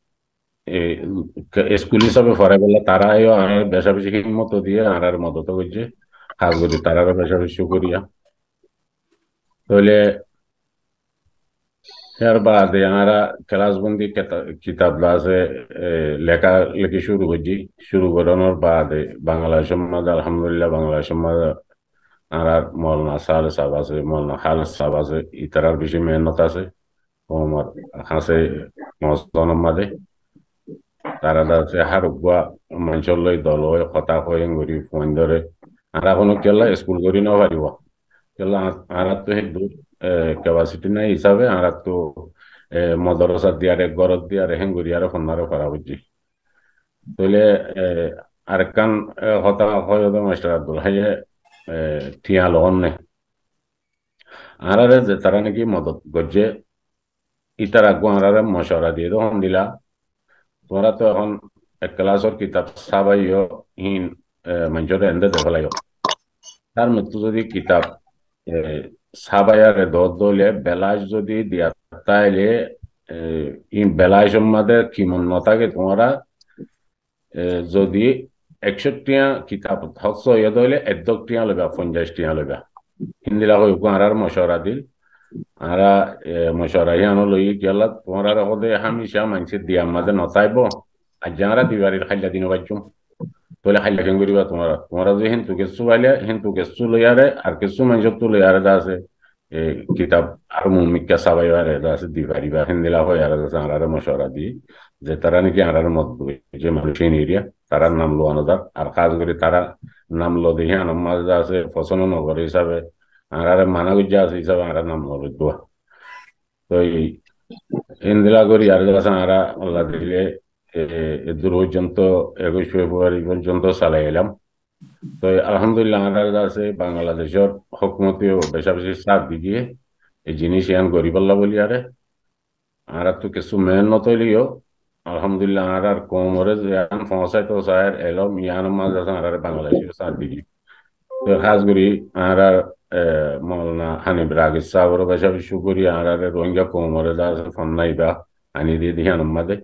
স্কুল হিসাবে ফরে বললে তারাও বেশা বেশি হিম্মত দিয়ে আর মদত করছে কাজ করি তারারও বেশা বেশি করিয়া তাহলে এর বাদে আমরা ক্লাস বন্দি কিতাব আছে লেখা লেখি শুরু করানোর বাদে বাংলাদেশের মধ্যে আলহামদুলিল্লাহ বাংলাদেশের মধ্যে আর মৌলানা সালে সাহেব আছে মৌলানা খালেদ সাহেব আছে ইতারার বেশি মেহনত আছে ওমর আছে মস্তনের মাঝে তারা আছে হার গুয়া মানুষের লই দল হয় কথা হয়ে গড়ি ফোন ধরে আর কোনো কেলা স্কুল করি না পারিব কেলা আর তো সেই দূর ক্যাপাসিটি নাই হিসাবে আর তো মদরসা দিয়ারে গরত দিয়ারে হেঙ্গুরি আর ফোনারে করা বুঝছি তাহলে আরেকখান হতা হয় মাস্টার আব্দুল হাইয়ে ঠিয়া লগন নে আর যে তারা নাকি মদত গজ্জে ইতার আগুয়া আর মশারা দিয়ে তখন দিলা তোমরা তো এখন এক ক্লাসের কিতাব সাবাইও হিন মানুষের এন্দে দেখলাইও তার মৃত্যু যদি কিতাব সাবাইয়ারে দলে বেলাস যদি দিয়া তাইলে ইন বেলাসের মধ্যে কি মন নথাকে তোমরা যদি 61 টিয়া কিতাব হচ্ছ ইয়ে দলে 1 টিয়া লইবা 50 টিয়া লইবা হিন্দিলা হই আর মশারা দিল আর মশারা ইয়ানো লই গেলা তোমরা হদে হামেশা মানুষের দিয়া মাঝে নতাইব আর যারা দিবারির খাইলা দিন বাচ্চুম তোলে খাইলা কেন করিবা তোমরা যে হিন্দু কেসু আইলে হিন্দু কেসু লইয়ারে আর কিছু মানুষ তো লইয়ারে আছে কিতাব আর মুমিকা সাবাই আরে আছে দিবারিবা হিন্দিলা হয় আর আছে আর মশারা দি যে তারা নাকি আর মত যে মানুষের এরিয়া তারার নাম লো আনাদার আর কাজ করে তারা নাম লো দেখি আনাম মাঝে আছে পছন্দ নগর হিসাবে আর মানা গুজা আছে হিসাবে আর নাম লো দোয়া তো ইন্দিলা করি আর আরা আল্লাহ দিলে দূর পর্যন্ত 21 ফেব্রুয়ারি পর্যন্ত চালাই এলাম তো আলহামদুলিল্লাহ আমার আছে বাংলাদেশের হকুমতীয় বেশা বেশি সাথ দিয়ে এই জিনিস ইয়ান গরিবাল্লা বলি আরে আর তো কিছু মেহনত হইলিও আলহামদুলিল্লাহ আর কোমরে ইয়ান পৌঁছাইতো চায় এলম ইয়ান মাঝে আর বাংলাদেশের সাথ দিয়ে তো খাস করি আর মৌলানা হানিফ রাগিস সাহেবের বেশা বেশি করি আর রোহিঙ্গা কোমরে আছে ফোন নাইবা আনি দিয়ে দিয়ে আমাদের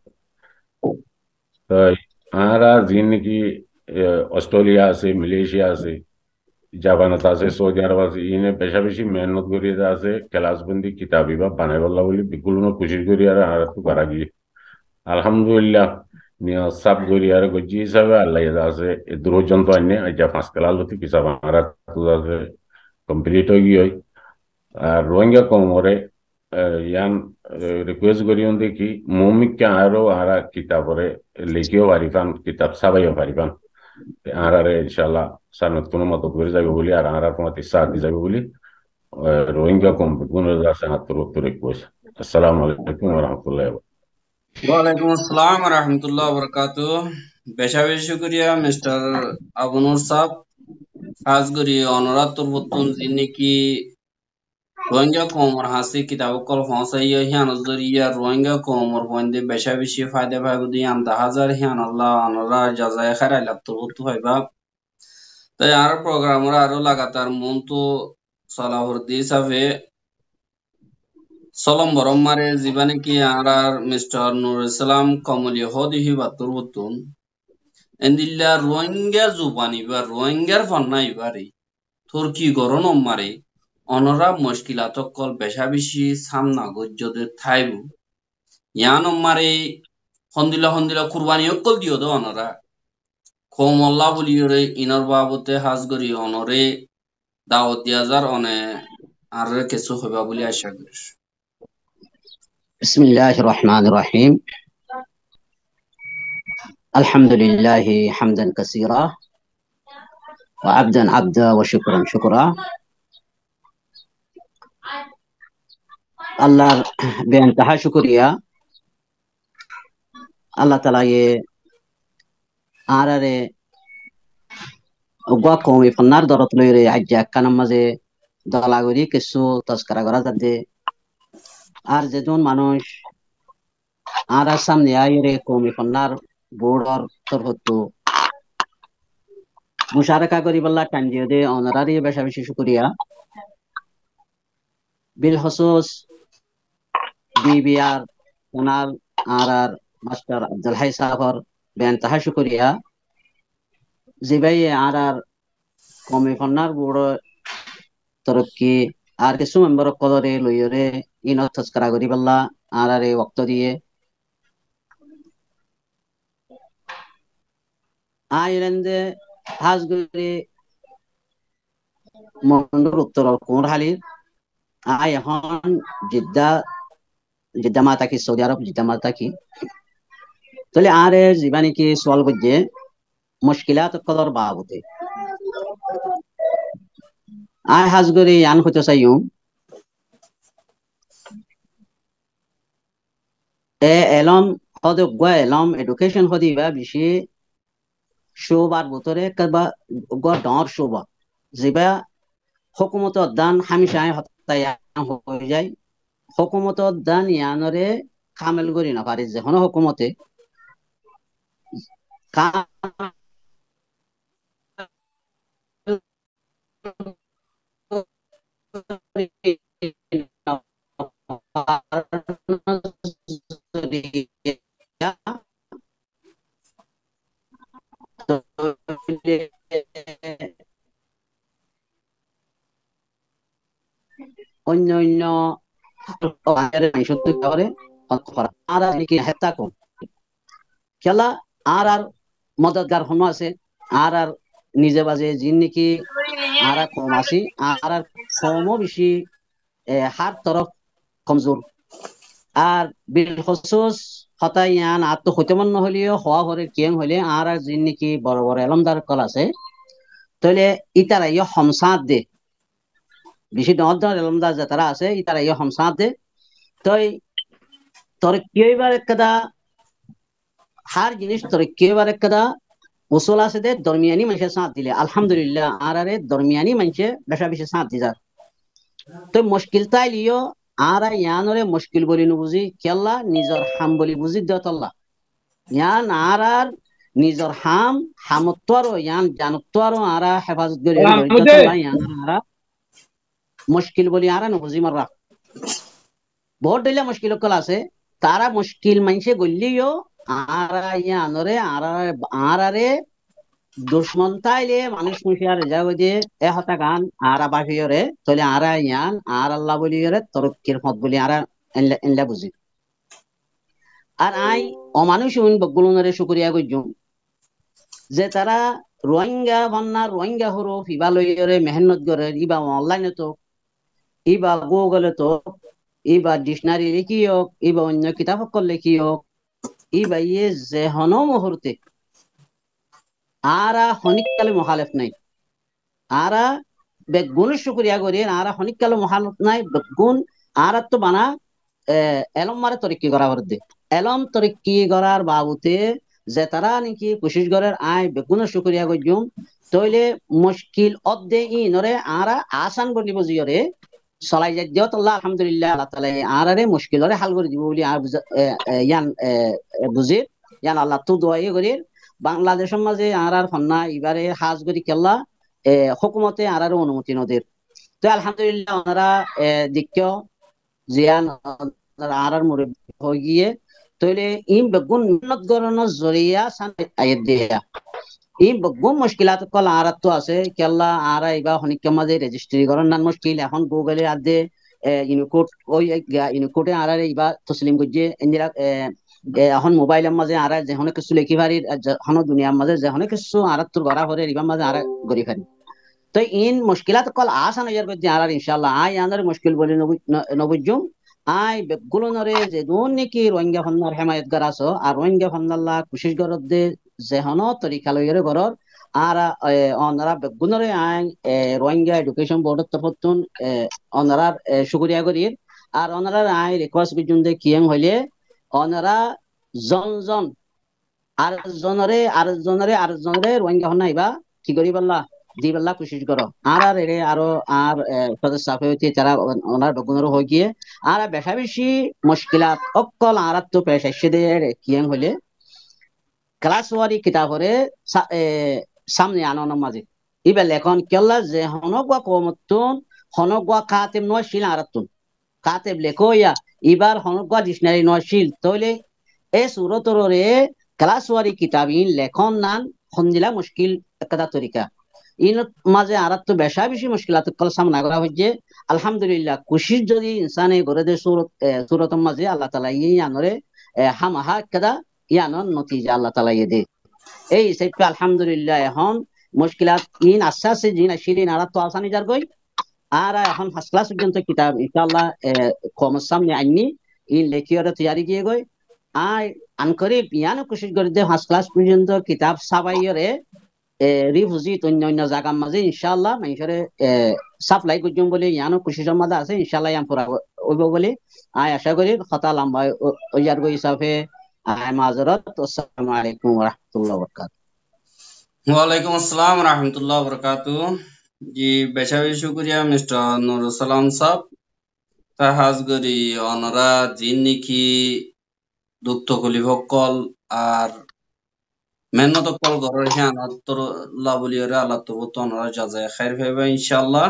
তো আর যিনি নাকি অস্ট্রেলিয়া আছে মালয়েশিয়া আছে জাপানত আছে সৌদি আরব আছে ইনে বেশা বেশি মেহনত করি আছে ক্লাসবন্দি কিতাবি বা বানাই বললা বলি বিকুল কোশিশ করি আর তো করা গিয়ে আলহামদুলিল্লাহ সাব করি আর গজি হিসাবে আল্লাহ আছে দূর পর্যন্ত আনে আজ 5 ক্লাস হতে কিতাব আর আছে কমপ্লিট হয়ে গিয়ে আর রোহিঙ্গা কোমরে ইয়ান রিকোয়েস্ট করি দেখি মৌমিককে আরো আর কিতাবরে লিখিও পারিবান কিতাব সাবাইও পারিবান আর ইনশাল্লাহ সানত কোনো মত করে যাবে বলি আর তোমার সাথ দিয়ে যাবে বলি রোহিঙ্গা কম গুণ আছে হাতের উত্তর রিকোয়েস্ট আসসালামু আলাইকুম রহমতুল্লাহ ওয়ালাইকুম আসসালাম রহমতুল্লাহ বরকাতু বেশা বেশি শুক্রিয়া মিস্টার আবুনুর সাহেব খাস করি অনুরাধ তুরবতুন যিনি কি রোহিঙ্গা কোমর হাসি কিতাব কল পৌঁছাইয়া হিয়ান জরিয়া রোহিঙ্গা কোমর বন্দে বেশা বেশি ফায়দা পাইব দিয়ে আমদা হাজার হিয়ান আল্লাহ অনুরা জাজায় খার আইলাপ তুরবতু হইবা তাই আর প্রোগ্রামরা আরো লাগাতার মন তো সলাহর দিয়ে সাবে সলম বরম্মারে জীবনে কি আর মিস্টার নুর ইসলাম কমলি হদি হিবা তুরবতুন এন্দিল্লা রোহিঙ্গা জুবানি বা রোহিঙ্গার ফন্না ইবারি তুর্কি গরন মারে অনরা মুশকিলাত কল বেশা বেশি সামনা গজ্জদের থাইবু ইয়ান মারে হন্দিলা কুরবানি অকল দিও দো অনরা কোমল্লা বলিয়রে ইনর বাবতে হাজগরি অনরে দাওয়াত দিয়া যার অনে আর কিছু হইবা বলি আশা করি। بسم الله الرحمن الرحيم. الحمد لله حمدا كثيرا وعبدا عبدا وشكرا شكرا. الله بانتهى شكريا الله تعالى آرare ogwa komi fannar dorot loire ajja kanam maze dalagori kesu taskara gora jadde আর যেজন মানুষ আর সামনে আইরে কমি ফন্নার বোর্ডর তরফতো মুশারাকা করি বল্লা টানজিও দে অনারারি বেশা বেশি শুকরিয়া বিল হসুস বিবিআর ওনার আর মাস্টার আব্দুল হাই সাহেবর বেনতাহা শুকরিয়া জিবাই আর কমি ফন্নার বোর্ড তরফকি আর কিছু মেম্বার কদরে লইরে ইনো তস্করা করি বল্লা আর ওক্ত দিয়ে আইরেন্দে হাজগুড়ি মন্ডল উত্তর কোন হালির আই এখন জিদ্দা মাতা কি সৌদি আরব জিদ্দা মাতা কি তাহলে আর জীবানি কি সওয়াল বুঝে মুশকিলাত কদর বাবুতে আই হাজগুড়ি আন হতে চাইও এলম হদে গয়া এলম এডুকেশন হদিবা বেশি শোবার ভিতরে কবা গড় ডর শোবা যেবা হুকুমত দান হামেশা হতায় হয়ে যায় হুকুমত দান ইয়ানরে কামেল করি না পারে যখন হুকুমতে অন্য অন্য আর নাকি হেতা কম খেলা আর মদতগার হন আছে আর নিজে বাজে জিন নাকি আর কম আছি আর কমও বেশি হার তরফ কমজোর আর বিল খসুস হতাইয়ান আত্ম হইতেমন হলেও হওয়া হরে কিয়ং হলে আর জিন নাকি বড় বড় এলমদার কল আছে তাহলে ইতারা ইয়ে হমসাদ দে বেশি ডর এলমদার যে তারা আছে ইতারা ইয়ে হমসাদ দে তই তোর কিবার একটা হার জিনিস তোর কিবার একটা উসুল আছে দে দরমিয়ানি মানুষের সাথ দিলে আলহামদুলিল্লাহ আর দরমিয়ানি মানুষে বেশা বেশি সাথ দিজার তো মুশকিল তাই লিও আর ইয়ানরে মুশকিল বলি নুবুঝি কেল্লা নিজর হাম বলি বুঝি দেতল্লা ইয়ান আর নিজর হামত্বর ইয়ান জানত্বর আর হেফাজত করি দেতল্লা ইয়ান আর মুশকিল বলি আর নুবুঝি মাররা বহুত দিলে মুশকিল কল আছে তারা মুশকিল মানুষে গলিও আর ইয়ানরে আরে দুশ্মন তাইলে মানুষ মুশিয়ার যাও যে এ হতা গান আর বাহিরে তাহলে আর ইয়ান আর আল্লাহ বলিরে তরক্কির মত বলি আর এনলা বুঝি আর আই অমানুষ বগুলনরে শুকরিয়া গজুম যে তারা রোহিঙ্গা ভান্না রোহিঙ্গা হরফ ইবা লইরে মেহনত করে ইবা অনলাইনে তো ইবা গুগলে তো ইবা ডিকশনারি লিখি হোক ইবা অন্য কিতাব করলে কি হোক ইবা ইয়ে যে হন মুহূর্তে আরা হনিকালে মহালেফ নাই আরা বেগুন শুকরিয়া করি আরা হনিকালে মহালেফ নাই বেগুন আর তো বানা এলম মারে তরিকি করা দে এলম তরিকি করার বাবুতে যে তারা নাকি কোশিশ করার আয় বেগুন শুকরিয়া করজুম তইলে মুশকিল অদ্দে ই নরে আরা আসান বলি বুঝিয়রে চলাই যাই দিও আল্লাহ আলহামদুলিল্লাহ আল্লাহ তাআলা আরারে মুশকিলরে হাল করে দিব বলি আর ইয়ান বুঝি ইয়ান আল্লাহ তো দোয়াই করি বাংলাদেশের মাঝে আর ফন্না এবারে হাজ করি কেল্লা হুকুমতে আর অনুমতি নদীর তো আলহামদুলিল্লাহ ওনারা দিক্য জিয়ান আর মুরব্বী হয়ে গিয়ে তইলে ইম বেগুন উন্নত গরনের জরিয়া সান আয়াত দিয়া এই বগুম মুশকিলাত কল আরাত তো আছে কেল্লা আরা ইবা হনিক মাঝে রেজিস্ট্রি করার নান মুশকিল এখন গুগলে আদে ইউনিকোড ওই ইউনিকোডে আরা ইবা তসলিম গজে ইন্দিরা এখন মোবাইলের মাঝে আরা যে হনে কিছু লেখি পারি হন দুনিয়ার মাঝে যে হনে কিছু আরাত তোর গড়া করে ইবা মাঝে আরা গরি পারি তো ইন মুশকিলাত কল আসান ইয়ার গজে আরা ইনশাআল্লাহ আই আনার মুশকিল বলে নবুজুম আই বেগুলনরে যে দুন নাকি রোহিঙ্গা ফন্নার হেমায়ত গরাসো আর রোহিঙ্গা ফন্নাল্লাহ কুশিশ গরদ দে যে হন তরিকা লইরে গরর আর অনারা বেগুনরে আই রোহিঙ্গা এডুকেশন বোর্ডের তরফতুন অনারার শুকরিয়া করির আর অনারার আই রিকোয়েস্ট বিজুন দে কিয়েং হইলে অনারা জন আর জনরে রোহিঙ্গা হন্নাইবা কি করি বললা দি বললা কোশিশ করো আর এরে আরো আর সদস্য হইতে তারা ওনার বেগুনরে হয়ে গিয়ে আর বেশা বেশি মুশকিলাত অকল আর তো পেশ এসে দে কিয়েং হইলে ক্লাস ওয়ারি কিতাবরে সামনে আনানোর মাঝে ইবে লেখন কেল্লা যে হনগুয়া কমতুন হনগুয়া কাতেব নয় শিল আরাতুন কাতেব লেখো ইয়া ইবার হনগুয়া ডিকশনারি নয় শিল তইলে এ সুরতরে ক্লাস ওয়ারি কিতাবিন লেখন নান হন্দিলা মুশকিল একটা তরিকা ইন মাঝে আরাত তো বেশা বেশি মুশকিলাত কল সামনা করা হচ্ছে আলহামদুলিল্লাহ কুশিশ যদি ইনসানে গরে দে সুরত মাঝে আল্লাহ তাআলা ইয়ানরে হামাহা কাদা ইয়ানর নতিজা আল্লাহ তাআলা দে এই সেটা আলহামদুলিল্লাহ এখন মুশকিলাত ইন আসাসে জিন আশিরিন আরাত তো আসানি যার গই আর এখন ফার্স্ট ক্লাস পর্যন্ত কিতাব ইনশাআল্লাহ কম সামনে আইনি ইন লেখিয়রে তৈরি গিয়ে গই আই আনকরি ইয়ানো কোশিশ করে দে ফার্স্ট ক্লাস পর্যন্ত কিতাব সাবাইরে রিফুজি অন্য জায়গার মাঝে ইনশাআল্লাহ মানুষের সাপ্লাই করছুম বলে ইয়ানো কোশিশের মাঝে আছে ইনশাআল্লাহ ইয়ান পুরা হইব বলে আই আশা করি কথা লম্বা ওইয়ার গই হিসাবে আই মাযরত আসসালামু আলাইকুম ওয়া রাহমাতুল্লাহি ওয়া বারাকাতুহু ওয়ালাইকুম আসসালাম রাহমাতুল্লাহ বরকাতুহু জি বেশা বেশি শুকরিয়া মিস্টার নুরুল সালাম সাহেব তাহাজ গরি অনরা জিন নিকি দুঃখ কলিভকল আর মেহনত কল গরের হ্যাঁ আনাত্তরুল্লাহ বলিয়রে আল্লাহ তবু অনরা জাযায়ে খাইর পাইবা ইনশাআল্লাহ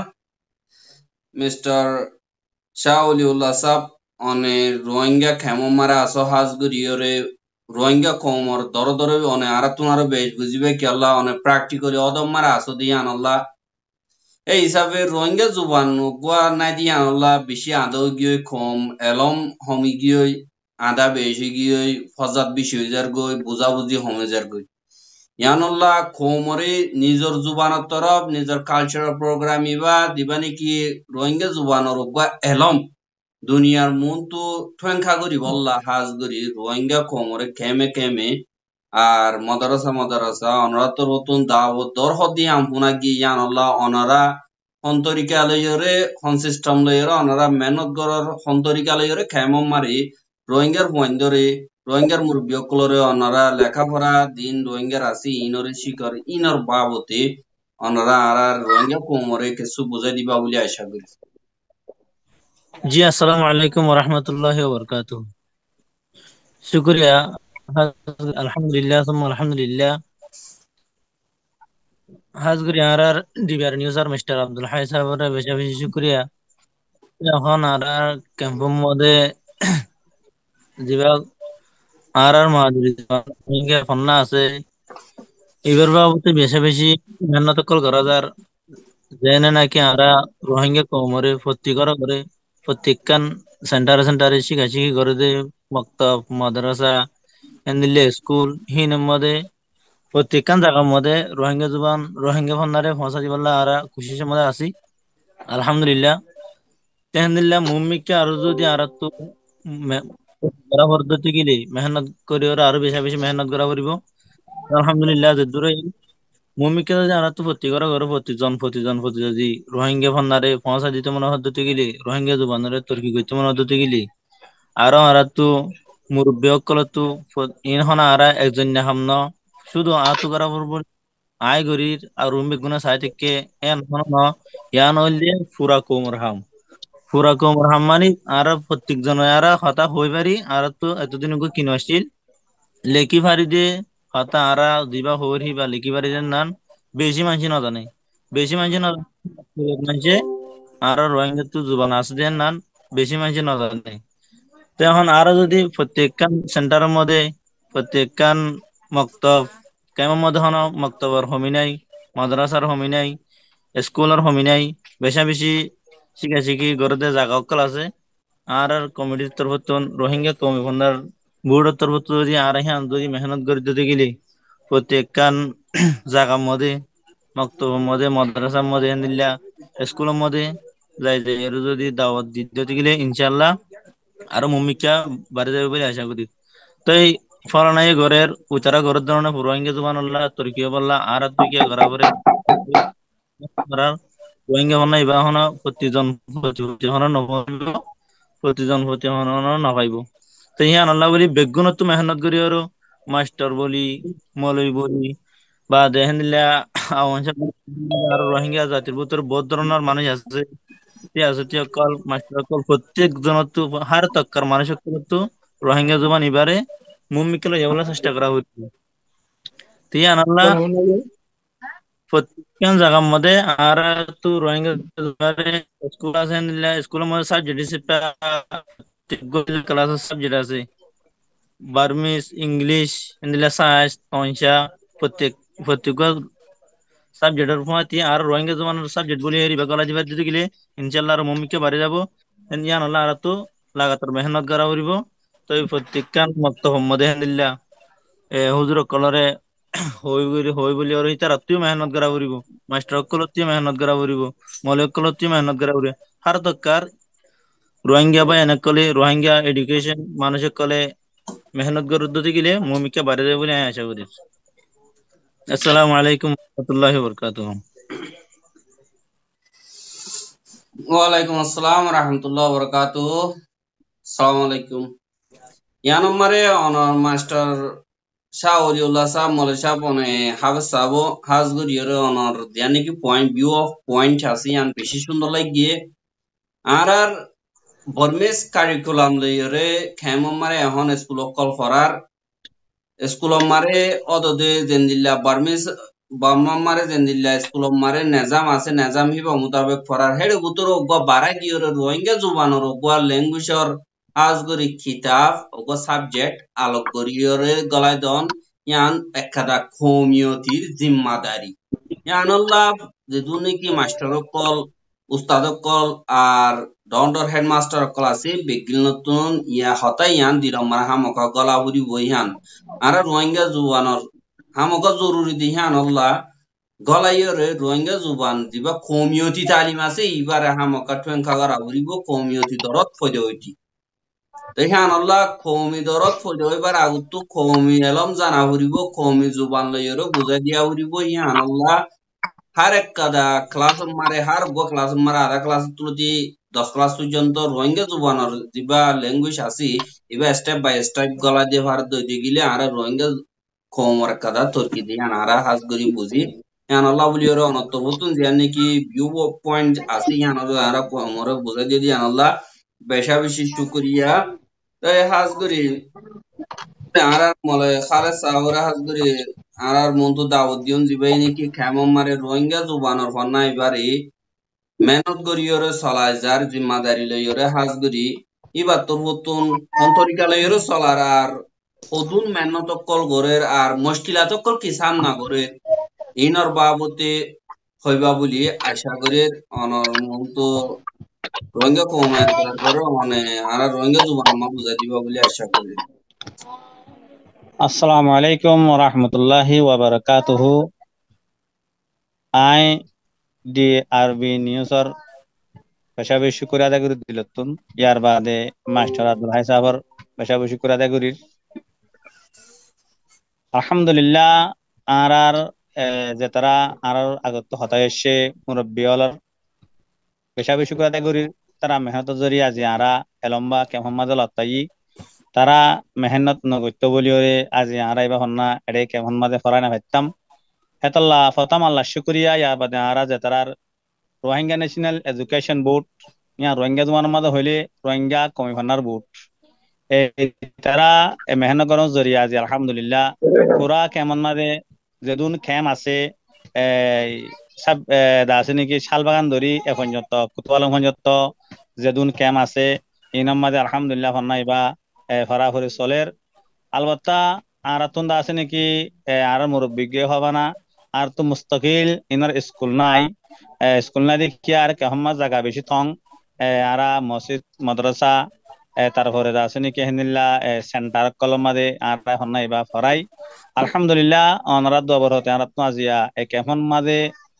মিস্টার শাহউলিউল্লাহ সাহেব অনে রোহিঙ্গা খেমো মারা আসো হাজ গরিয়রে রোহিঙ্গা কমর দরে অনে আর তুনারো বেশ বুঝিবে কি আল্লাহ অনে প্র্যাকটিক্যালি অদম মারা আসো দিয়ান আল্লাহ এই হিসাবে রোহিঙ্গা জুবান গুয়া নাই দিয়ান আল্লাহ বেশি আদৌ গিয়ে কম এলম হমি গিয়ে আদা বেশি গিয়ে ফজাত বেশি হয়ে যার গই বুঝাবুঝি হমে যার গই ইয়ানুল্লাহ কোমরে নিজের জুবানের তরফ নিজের কালচারাল প্রোগ্রাম ইবা দিবা নাকি রোহিঙ্গা জুবানের গুয়া এলম দুনিয়ার মন তো ঠেঙ্কা করি বললা হাজ করি রোহিঙ্গা কোমরে কেমে আর মাদ্রাসা অনরা তোর নতুন দাওয়াত দর হদি আমপুনা গি ইয়ানুল্লাহ অনরা হন্তরিকা লইরে হন সিস্টেম লইরে অনরা মেহনত গরর হন্তরিকা লইরে কেমন মারি রোহিঙ্গার বন্ধরে রোহিঙ্গার মুরব্বী কলরে অনরা লেখাপড়া দিন রোহিঙ্গার আসি ইনরে শিকর ইনর বাবতে অনরা আর রোহিঙ্গা কোমরে কিছু বুঝাই দিবা বলে আশা করি জি আসসালামু আলাইকুম ওয়া রাহমাতুল্লাহি ওয়া বারাকাতুহু শুকরিয়া আলহামদুলিল্লাহ সুম্মা আলহামদুলিল্লাহ হাজগুরি আর ডিবিআর নিউজার মিস্টার আব্দুল হাই সাহেবের বেশি বেশি শুকরিয়া এখন আর ক্যাম্পের মধ্যে যেভাবে আর মাদুরি ফন্না আছে এবার বাবুতে বেশি বেশি মেহনত করা যার জেনে নাকি আরা রোহিঙ্গা কোমরে ভর্তি করা করে প্রত্যেকখান সেন্টারে শিখাশিখি করে দে মক্তব মাদ্রাসা এন্দিলে স্কুল হিনের মধ্যে প্রত্যেকখান জায়গার মধ্যে রোহিঙ্গা জুবান রোহিঙ্গা ফন্নারে ফসা দিবাল্লা আরা খুশির মধ্যে আছি আলহামদুলিল্লাহ তেহান্দিল্লাহ মুম্মিকে আরো যদি আর তো করা পদ্ধতি গেলে মেহনত করে ওরা আরো বেশি বেশি মেহনত করা পারিব আলহামদুলিল্লাহ দূরে মুমিকে যদি আর তো ভর্তি করা করে প্রতিজন যদি রোহিঙ্গা ফন্নারে পৌঁছা দিতে মনে পদ্ধতি গেলে রোহিঙ্গা জুবানের তর্কি করতে মনে পদ্ধতি গেলে আরো আর তো মুরব্বী অকল তো ইনহন আর একজন হামন শুধু আতো করা পড়ব আয় গরির আর রুমি গুনা সাই থেকে এন হন ইয়ান হইলে পুরা কোমর হাম মানে আর প্রত্যেকজন আর হতা হই পারি আর তো এতদিন কিনো আসছিল লেকি ফারি দে হতা আরা দিবা হরি বা লেকি ফারি দেন নান বেশি মানুষ না জানে মানুষে আর রোহিঙ্গা তো জুবান আছে দেন নান বেশি মানুষ না জানে তো এখন আরো যদি প্রত্যেকখান সেন্টারের মধ্যে প্রত্যেকখান মক্তব কেমন মধ্যে হন মক্তবর হমি নাই, মাদ্রাসার হমি নাই, স্কুলের হমি নাই, বেশা বেশি শিখা শিখি গড়তে জায়গা অকল আছে। আর কমিটির তরফত রোহিঙ্গা কমি ফন্দার বোর্ডের তরফত যদি আর হ্যাঁ যদি মেহনত করে দিতে গেলে প্রত্যেকখান জায়গার মধ্যে মক্তবের মধ্যে মাদ্রাসার মধ্যে দিল্লা স্কুলের মধ্যে যাই যাই এর যদি দাওয়াত দিতে গেলে ইনশাল্লাহ আরো ভূমিকা বাড়ে যাবে বলে আশা করি। তো এই ফলানাই ঘরের উচারা ঘরের ধরনের রোহিঙ্গা জুবান আল্লাহ তুর্কিও বললা আর তুই কে ঘরা করে করার রোহিঙ্গা হনা ইবা হনা প্রতিজন প্রতি হনা নভাইব, প্রতিজন প্রতি হনা নভাইব। তো ইহান আল্লাহ বলি বেগুনত মেহনত করি আরো মাস্টার বলি মৌলবি বলি বা দেখেন দিলা আর রোহিঙ্গা জাতির ভিতরে বহুত ধরনের মানুষ আছে। অকল মাস্টার অকল প্রত্যেক জনত হার তক্কার মানুষ তো রোহিঙ্গা জবান এবারে মুম্মিকে এগুলো চেষ্টা করা হচ্ছে। তিয়ান আল্লাহ প্রত্যেক জায়গার মধ্যে আর তো রোহিঙ্গা স্কুল আছে স্কুলের মধ্যে সাবজেক্ট হিসেবে ক্লাস সাবজেক্ট আছে বার্মিজ ইংলিশ সায়েন্স অহিংসা প্রত্যেক প্রত্যেক সাবজেক্টের সময় আর রোহিঙ্গা জমানোর সাবজেক্ট বলি এর গলা দিবার দিতে গেলে ইনশাল্লাহ আর মম্মিকে বাড়ি যাব ইয়ান আল্লাহ আর তো লাগাতার মেহনত করা করিব। তো এই প্রত্যেকখান মক্ত মধ্যে দিল্লা হুজুর কলরে হই বলি আর তার তুই মেহনত করা করিব, মাস্টার অকল তুই মেহনত করা করিব, মৌলিক অকল তুই মেহনত করা করিব। হার তক্কার রোহিঙ্গা বা এনে কলে রোহিঙ্গা এডুকেশন মানুষের কলে মেহনত করে দিতে গেলে মমিকা বাড়ি যাবে বলে আমি আশা করি। আসসালামু আলাইকুম রহমতুল্লাহি ওয়া বারাকাতুহু। ওয়ালাইকুম আসসালাম রাহমাতুল্লাহ বারাকাতুহু। আসসালামু আলাইকুম। ইয়ান আমারে অনর মাস্টার শাহ ওলিউল্লাহ সাহেব মলে সাহেব অনে হাফেজ সাহেব হাজগুরি এর অনর ইয়ানি কি পয়েন্ট ভিউ অফ পয়েন্ট আছে ইয়ান বেশি সুন্দর লাগিয়ে আর বর্মেস কারিকুলাম লইরে খেম আমারে এখন স্কুল কল করার স্কুল মারে অদদে জেন্দিল্লা বার্মিস বাম্মারে জেন্দিল্লা স্কুল মারে নেজাম আছে নেজাম হিবা মোতাবেক ফরার হেড গুতর অগ্বা বাড়াই দিয়র রোহিঙ্গা জুবানর অগ্বা ল্যাঙ্গুয়েজর আজগরি কিতাব অগ্বা সাবজেক্ট আলোক করিয়রে গলায় দন ইয়ান একখাদা কমিয়তির জিম্মাদারি ইয়ান আল্লাহ যে দুনিকি মাস্টার কল উস্তাদ কল আর ডন্ডর হেডমাস্টার কল আছে বেগিল নতুন ইয়া হতাই ইয়ান দিরম মারা হামকা গলা বুড়ি বইহান আর রোহিঙ্গা জুবানর হামকা জরুরি দিহান আল্লাহ গলাইরে রোহিঙ্গা জুবান দিবা কমিয়তি তালিম আছে ইবারে হামকা ঠেং খাগার আবরিব কমিয়তি দরত ফয়দে হইতি দেখান আল্লাহ কমি দরত ফয়দে হইবার আগুত কমি এলম জানা হরিব কমি জুবান লইরে বুঝাই দিয়া হরিব ইহান আল্লাহ হার এক কাদা ক্লাস মারে হার গো ক্লাস মারে আধা ক্লাস তুলতি 10 ক্লাস পর্যন্ত রোহিঙ্গা জুবানর দিবা ল্যাঙ্গুয়েজ আছে ইবা স্টেপ বাই স্টেপ গলা দিয়ে ভারত দইতে গিলে আর রোহিঙ্গা কমর কাদা তুর্কি দিয়ে আনারা হাজগরি বুঝি ইয়ান আল্লাহ বলি ওরা অনত বতুন যে নাকি ভিউ পয়েন্ট আছে ইয়ান আরা কমর বুঝাই দিয়ে ইয়ান আল্লাহ বেশা বেশি শুকরিয়া তাই হাজগরি আর মলে খালেদ সাহরা হাজগরি আর মন্তু দাউদ দিন জিবাই নাকি খেমম মারে রোহিঙ্গা জুবানর ফন্না এবারে মেহনত করিয়রে চলাই যার জিম্মাদারি লইয়রে হাজগরি ইবার তোর বতুন অন্তরিকা লইয়রে চলার আর অদুন মেহনত কল গরের আর মুশকিলাত কল কি সামনা করে ইনর বাবতে হইবা বলি আশা করে অনর মন্তু রোহিঙ্গা কমায় করে মানে আর রোহিঙ্গা জুবান মা বুঝাই দিবা বলি আশা করি। আসসালামু আলাইকুম ওয়া রাহমাতুল্লাহি ওয়া বারাকাতুহু। আই ডি আরবি নিউজর পেশাবে শুকরিয়া আদায় করি দিলতুন ইয়ার বাদে মাস্টার আব্দুল হাই সাহেবর পেশাবে শুকরিয়া আদায় করি। আলহামদুলিল্লাহ আর যে তারা আর আগত হতায় এসে মুরব্বী হলর পেশাবে শুকরিয়া আদায় করি। তারা মেহনত জরিয়া আজি আরা এলম্বা কেমহাম্মাদ লত্তাই তারা মেহনত নগত্য বলিওরে আজি আরা ইবা হন্না এড়ে কেমহাম্মাদে ফরাই না ভাইতাম হেতাল্লা ফতাম আল্লাহ শুকরিয়া ইয়ার বাদে আরা যে তারার রোহিঙ্গা ন্যাশনাল এডুকেশন বোর্ড ইয়া রোহিঙ্গা জমানের মাঝে হইলে রোহিঙ্গা কমিশনার বোর্ড তারা মেহনত করার জরিয়া আজি আলহামদুলিল্লাহ পুরা কেমন মাঝে যেদুন খেম আছে সব আছে নাকি শালবাগান ধরি এ পর্যন্ত কুতুয়ালং পর্যন্ত যেদুন ক্যাম আছে ইনার মাঝে আলহামদুলিল্লাহ ফন্না ইবা ফরাফরি চলের আলবত্তা আর তুন্দা আছে নাকি আর মুরব্বিগে হবা না আর তো মুস্তাকিল ইনার স্কুল নাই স্কুল নাই দেখি আর কেহম্মা জায়গা বেশি থং আরা মসজিদ মাদ্রাসা তারপরে আছে নাকি হেনিল্লা সেন্টার কলম মাদে আর হন্না ইবা ফরাই আলহামদুলিল্লাহ অনারা দবর হতে আর তো আজিয়া কেমন মাদে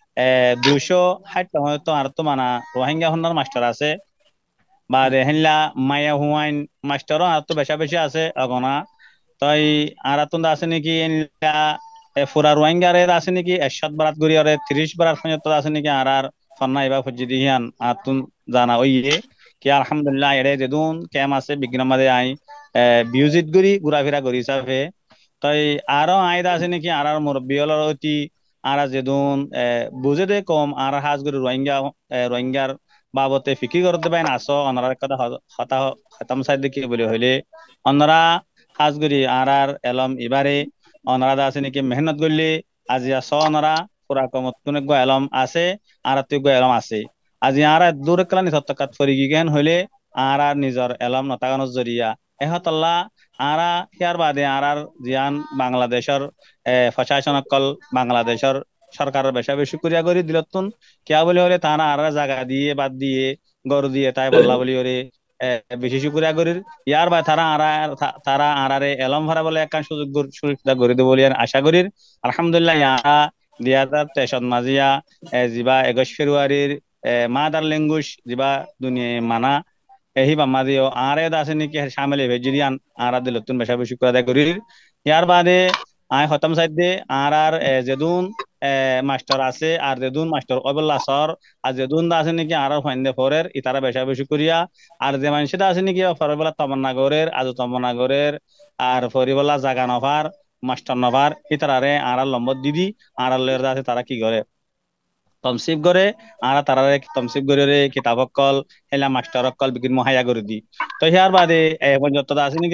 260 হয়তো আর তো মানা রোহিঙ্গা হন্নার মাস্টার আছে বা হেনলা মায়া হুয়াইন মাস্টারও আর তো বেশা বেশি আছে অগনা তাই আর তুন্দা আছে নাকি এনলা ফুরা রোহিঙ্গারে আছে নাকি 100 বারাত গরি আরে 30 বারাত পর্যন্ত আছে নাকি আর ফন্না ইবা ফজি দিহিয়ান আর তুন জানা ওইয়ে কি আলহামদুলিল্লাহ এরে যেদুন কেম আছে বিগ্রাম মাদে আই বিউজিত গরি ঘুরাফেরা গরি সাফে তাই আরো আইদা আছে নাকি আর মুরব্বী হলার অতি আর যেদুন বুঝে দে কম আর হাজ গরি রোহিঙ্গার বাবতে ফিকি করতে পারেন আসো অনারার কথা হতা খতম সাইড দেখি বলে হইলে অনারা হাজ গরি আর এলম এবারে অনারা আছে নাকি মেহনত করলে আজি আস অনারা পুরা কমত কোনে গো এলম আছে আর তুই গো এলম আছে আজি আর দূর কালানি সত্তকাত ফরি গিয়েন হইলে আর নিজর এলম নতাগানোর জরিয়া এহতল্লা আরা হিয়ার বাদে আর জিয়ান বাংলাদেশের প্রশাসন অকল বাংলাদেশের সরকারের বেশা বেশি করিয়া করি দিলতুন কিয়া বলে হলে তারা আর জায়গা দিয়ে বাদ দিয়ে গরু দিয়ে তাই বললা বলি ওরে বেশি শুক্রিয়া করির ইয়ার বা তারা আরারে এলম ভরা বলে একটা সুযোগ করে দেব বলে আশা করির আলহামদুলিল্লাহ ইয়া 2023 মাজিয়া জিবা 21 ফেব্রুয়ারির মাদার ল্যাঙ্গুয়েজ জিবা দুনিয়া মানা এহি বাম্মা দিও আরে দাসে নাকি শামিল ভেজিরিয়ান আরা দিলতুন বেশা বেশি করে দেয় করির ইয়ার বাদে আই খতম সাইড দে আর যেদুন মাস্টার আছে আর যেদুন মাস্টার অবল্লা সর আর যেদুন দা আছে নাকি আর ফাইন্দে ফরের ইতারা বেশা বেশি করিয়া আর যে মানুষটা আছে নাকি ফরবেলা তমন্নাগরের আজ তমন্নাগরের আর ফরিবলা জাগা নভার মাস্টার নভার ইতারারে আর লম্বর দিদি আর লের আছে তারা কি করে তমসিব করে আর তারারে তমসিব করে কিতাব অকল হেলা মাস্টার অকল বিকিন মহায়া করে দি তো হিয়ার বাদে এখন যত আছে নাকি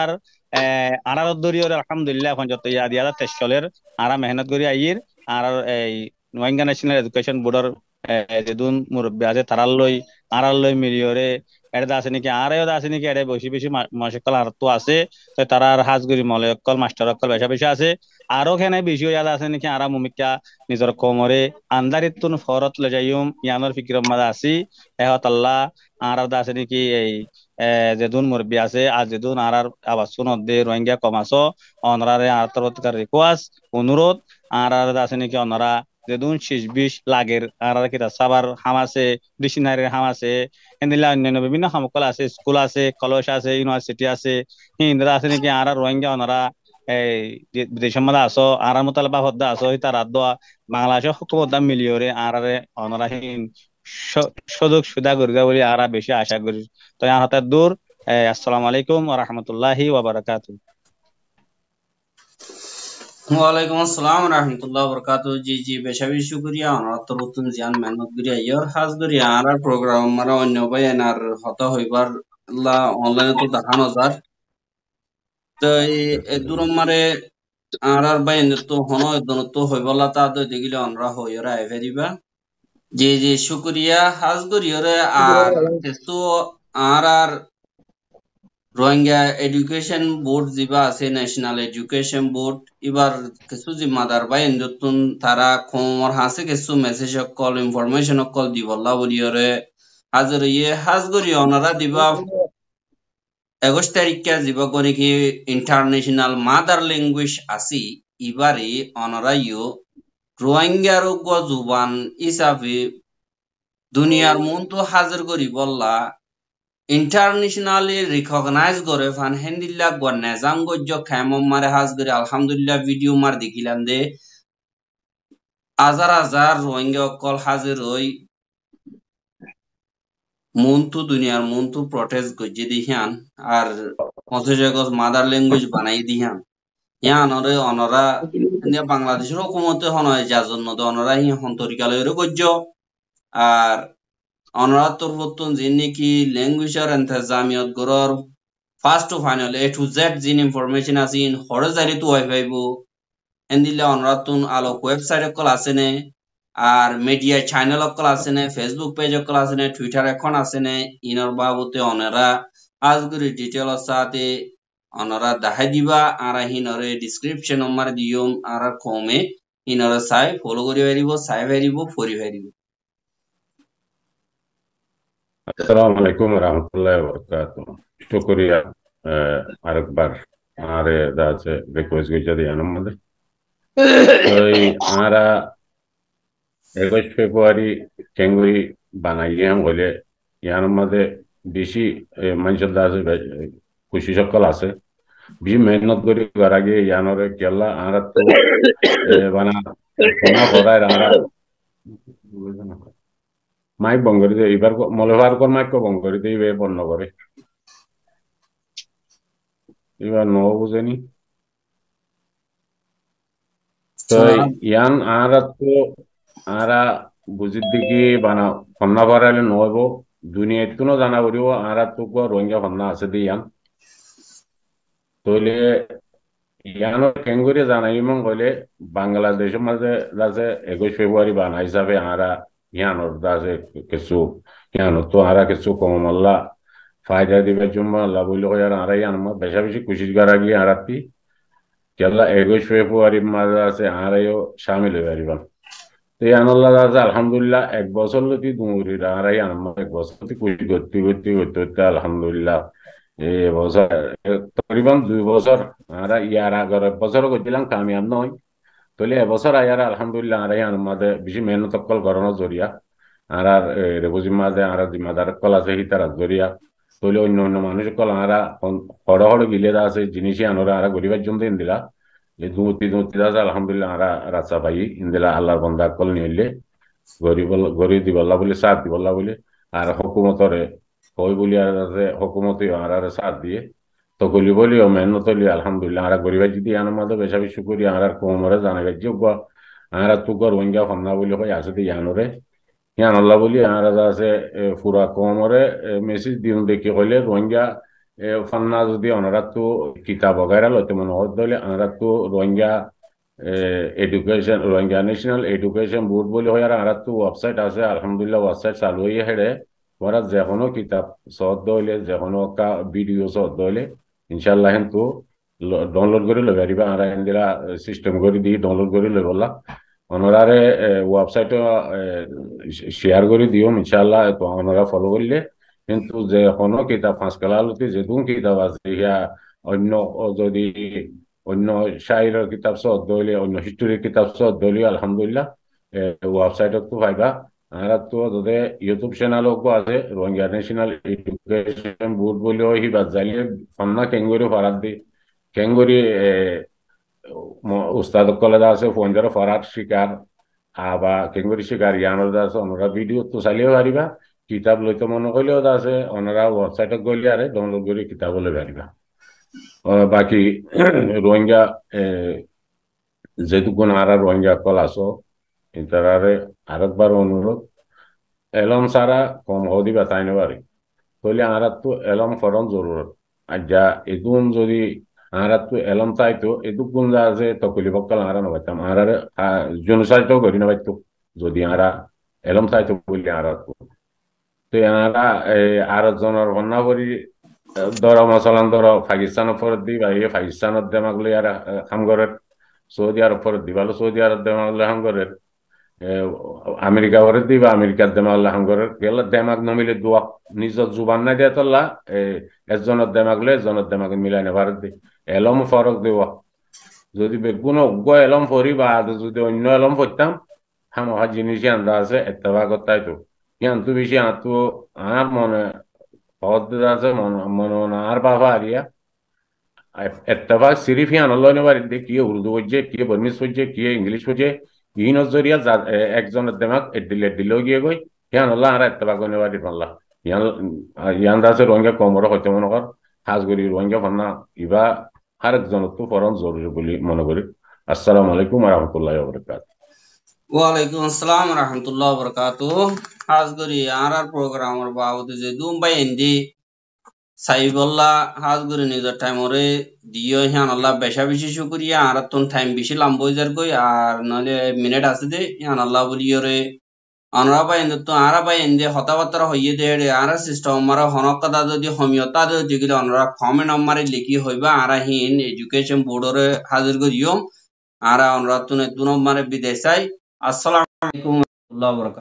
2018 দরিয়র আলহামদুলিল্লাহ এখন যত 2023 সালের আরা মেহনত করি আইর আর এই নোয়াঙ্গা ন্যাশনাল এডুকেশন বোর্ডের যেদুন মুরব্বী আছে তারার লই মিলিয়রে এটা আছে নাকি আর আছে নাকি এটা বেশি বেশি মশকল আর তো আছে তো তারা আর হাজগুড়ি মলে অকল মাস্টার অকল বেশা বেশি আছে আরো খেনে বেশি ইয়াদ আছে নাকি আরা মুমিকা নিজের কোমরে আন্দারিতুন ফরত লে যাইম ইয়ানোর ফিকির মাদা আছি এহত আল্লাহ আর আছে নাকি এই যেদুন মুরব্বী আছে আর যেদুন আর আবাস শুনত দে রোহিঙ্গা কমাসো অনরারে আর তরতকার রিকোয়েস্ট অনুরোধ আর আছে নাকি অনরা যেদুন 20 লাগের আর কিতা সাবার হাম আছে ডিকশনারির হাম আছে এন্দিলা অন্যান্য বিভিন্ন হামকল আছে স্কুল আছে কলেজ আছে ইউনিভার্সিটি আছে হিন্দরা আছে নাকি আর রোহিঙ্গা অনরা এই বিদেশের মধ্যে আসো আর মোতালবা হদ্দা আসো তারা দোয়া বাংলাদেশের হুকুমত মিলিয়রে আর অনরা সুযোগ সুবিধা করি বলে আর বেশি আশা করি তো আর হঠাৎ দূর আসসালামু আলাইকুম ওয়া রাহমাতুল্লাহি ওয়া বারাকাতুহু ওয়ালাইকুম আসসালাম রাহমাতুল্লাহি ওয়া বারাকাতুহু জি জি বেশা বেশি শুকরিয়া অনার তরতুন জিয়ান মেহনত করিয়া ইয়ার হাজ করিয়া আর প্রোগ্রাম মারা অন্য বায়ান আর হতা হইবার লা অনলাইনে তো দেখানো যার তো এই দুরম মারে আর বায়ান তো হন তো হইবলা তা তো দেখিলে অনরা হইরা এভেরিবা জি জি শুকরিয়া হাজ করিয়রে আর তো আর রোহিঙ্গা এডুকেশন বোর্ড জিবা আছে ন্যাশনাল এডুকেশন বোর্ড এবার কিছু জিম্মাদার বা ইন্দুতুন তারা খমর হাসে কিছু মেসেজ কল ইনফরমেশন কল দিবল্লা বলিয়রে হাজার ইয়ে হাজ করি ওনারা দিবা 21 তারিখে জিবা করে কি ইন্টারন্যাশনাল মাদার ল্যাঙ্গুয়েজ আসি এবারে ওনারা ইউ রোহিঙ্গার জুবান হিসাবে দুনিয়ার মন তো হাজার করি বললা ইন্টারন্যাশনালি রিকগনাইজ করে ফান হেন্দিল্লা গো নেজাম গজ্জ খায়ম মারে হাজ করে আলহামদুলিল্লাহ ভিডিও মার দেখিলাম দে হাজার হাজার রোহিঙ্গা কল হাজির হই মন্তু দুনিয়ার মন্তু প্রটেস্ট গজ্জে দিহান আর মসজিদগজ মাদার ল্যাঙ্গুয়েজ বানাই দিহান ইয়ান ওরে অনরা বাংলাদেশের হুকুমতে হনয় যার জন্য অনরা হি হন্তরিকালয়ের গজ্জ আর অনরা তরবতুন যে নাকি ল্যাঙ্গুয়েজের ইন্তজামিয়ত গরর first to final A to Z জিন ইনফরমেশন আছে ইন হরে জারি তো ওয়াই পাইবো এন্দিলে অনরা তুন আলো ওয়েবসাইট কল আছে নে আর মিডিয়া চ্যানেল কল আছে নে ফেসবুক পেজ কল আছে নে টুইটার এখন আছে নে ইনর বাবুতে অনরা আজগুরি ডিটেল সাথে onora dahe diba ara hinore description omar diom ara kome hinore sai follow kori varibo sai varibo pori varibo. আসসালামু আলাইকুম রহমতুল্লাহি ওয়া বারাকাতুহু শুকরিয়া আরেকবার আরে দাছে রিকোয়েস্ট গিয়ে যদি আমাদের ওই আরা 21 ফেব্রুয়ারি কেঙ্গুরি বানাইয়াম বলে ইয়ার মধ্যে বেশি মানুষের দাছে খুশি সকল আছে বেশি মেহনত করে করা গিয়ে ইয়ানরে কেলা আরা তো বানা কোনা করায় আরা মাইক বন্ধ করে দিয়ে এবার মলবার কর মাইক বন্ধ করে দিয়ে এবার বন্ধ করে এবার ন বুঝেনি তো ইয়ান আরা তো আরা বুঝির দিকে বানা ফন্না বাড়াইলে নহব দুনিয়াত কোনো জানা করিব আরা তো রোহিঙ্গা ফন্না আছে দি ইয়ান তইলে ইয়ানোর কেঙ্গুরি জানাইমন কইলে বাংলাদেশের মাঝে আছে 21 ফেব্রুয়ারি বানা হিসাবে আরা ইয়ানোর দাসে কিছু ইয়ানোর তো আরা কিছু কমল্লা ফায়দা দিবে জুম্মা আল্লাহ বইলে কই আর আরা ইয়ান বেশা বেশি কোশিশ করা গিয়ে আরাতি কেলা 21 ফেব্রুয়ারি মাঝে আছে আরাইও শামিল হয়ে পারিবান তো ইয়ানুল্লাহ দাসে আলহামদুলিল্লাহ এক বছর লতি দুমুরি আরাই আনমা এক বছর লতি কোশিশ করতে আলহামদুলিল্লাহ এই বছর তকরিবান 2 বছর আরা ইয়ার আগের বছর করছিলাম কামিয়াব নয় তলে এবছর আয়ার আলহামদুলিল্লাহ আরাই আনমাদে বেশি মেহনত কল করানোর জরিয়া আর রেবুজি মাঝে আর জিম্মাদার কল আছে হিতার জরিয়া তলে অন্য অন্য মানুষ কল আরা হড় হড় গিলে আছে জিনিসই আনোরা আরা গরিবের জন্য ইন্দিলা এই দুমতি আছে আলহামদুলিল্লাহ আরা রাস্তা পাই ইন্দিলা আল্লাহর বন্দা কল নিলে গরিব দিবল্লা বলে সাথ দিবল্লা বলে আর হুকুমতরে হই বলি আর আছে হুকুমতে আর সাথ দিয়ে তো গলি বলি ও মেহনত হলি আলহামদুলিল্লাহ আর গরিবের যদি আনার মধ্যে বেশা বেশি করি আর কোমরে জানা গেছে আর তো রোহিঙ্গা ফন্না বলি হয় আছে দিয়ে আনরে ইয়ান আল্লাহ বলি আর আছে পুরা কোমরে মেসেজ দিন দেখি হইলে রোহিঙ্গা ফন্না যদি ওনারা তো কিতাব বগাইরা লইতে মনে হলে ওনারা তো Rohingya education Rohingya national education board বলে হয় আর তো ওয়েবসাইট আছে আলহামদুলিল্লাহ ওয়েবসাইট চালু হয়ে হেড়ে ওরা যে কোনো কিতাব সহজ দইলে যে কোনো ভিডিও সহজ দইলে ইনশাল্লাহ কিন্তু ডাউনলোড করে লই পারিবা আর এন্দিরা সিস্টেম করে দিয়ে ডাউনলোড করে লই বললা ওনারে ওয়েবসাইট শেয়ার করে দিও ইনশাল্লাহ তো ওনারা ফলো করলে কিন্তু যে কোনো কিতাব ফাঁস কালালতি যে কোন কিতাব আছে ইয়া অন্য যদি অন্য শায়রের কিতাব সহজ দইলে অন্য হিস্টোরির কিতাব সহজ দইলে আলহামদুলিল্লাহ ওয়েবসাইটত তো পাইবা আর তো যদি ইউটিউব চ্যানেলও আছে রোহিঙ্গা ন্যাশনাল এডুকেশন বোর্ড বলেও হিবাদ জালিয়ে ফন্না কেঙ্গুরি ফারাত দি কেঙ্গুরি উস্তাদ কলেজ আছে ফোনজার ফারাত শিকার বা কেঙ্গুরি শিকার ইয়ানোর আছে ওনারা ভিডিও তো চালিয়েও পারিবা কিতাব লইতে মনে করলেও আছে ওনারা ওয়েবসাইটত গলি আরে ডাউনলোড করে কিতাব লই পারিবা বাকি রোহিঙ্গা যেটুকুন আর রোহিঙ্গা কল আসো ইন্টারারে আরেকবার অনুরোধ এলম সারা কম হদিবা তাই নেবারে তাহলে আর তো এলম ফরন জরুরত আর যা এগুন যদি আর তো এলম চাইতো এটুকুন যা আছে তকলি বক্কাল আর নবাইতাম আর জনসাইতো করি নবাইতো যদি আর এলম চাইতো বললে আর তো আর জনের বন্যা করি ধর মশলান ধর পাকিস্তানের ফরত দি বা পাকিস্তানের দেমাগ লই আর হামগরের সৌদি আরব ফরত দি ভালো সৌদি আরব দেমাগ লই হামগরের আমেরিকা করে দিবা আমেরিকার দেমাগ আল্লাহ হাঙ্গরের গেলে দেমাগ নমিলে দোয়া নিজের জুবান নাই দিয়ে তোল্লা একজনের দেমাগ লই একজনের দেমাগ মিলাই না ভারত দি এলম ফরক দেওয়া যদি কোনো এলম ফরি বা যদি অন্য এলম পড়তাম হামহা জিনিসই আন্দা আছে এত্তেবা করতাই তো ইয়ান তো বেশি আঁতো আর মনে হদ আছে মনে আর বাবা আরিয়া এত্তেবা সিরিফ ইয়ান আল্লাহ নেবারি দিয়ে কি উর্দু হচ্ছে কি বর্মিস হচ্ছে কি ইংলিশ হচ্ছে এই নজরিয়া একজনের দেমাক দিলেও গিয়ে গই ইয়ান আল্লাহ আর এত্তেবা করে নেবারি পাল্লা ইয়ান দাসে রোহিঙ্গা কমর হইতে মনে কর হাজ করি রোহিঙ্গা ফান্না ইবা আর একজনের তো ফরন জরুরি বলে মনে করি আসসালামু আলাইকুম রহমতুল্লাহ বরকাত ওয়ালাইকুম আসসালাম রহমতুল্লাহ বরকাত হাজ করি আর প্রোগ্রামের বাবদে যে দুম্বাই এন্দি সাইবল্লা হাজ করি নিজের টাইমরে দিও হিয়ান আল্লাহ বেশা বেশি শুকরিয়া আর তোন টাইম বেশি লাম্বই যার কই আর নাহলে মিনিট আছে দে হিয়ান আল্লাহ বলিও রে Anra ba indu to ara ba inde hotawatra hoye de ara system mara honokada jodi homiyota jodi gile anra comment amare liki hoiba ara hin education board ore hazir goriyom ara anra tune duno mare bidesai assalamu alaikum warahmatullahi wabarakatuh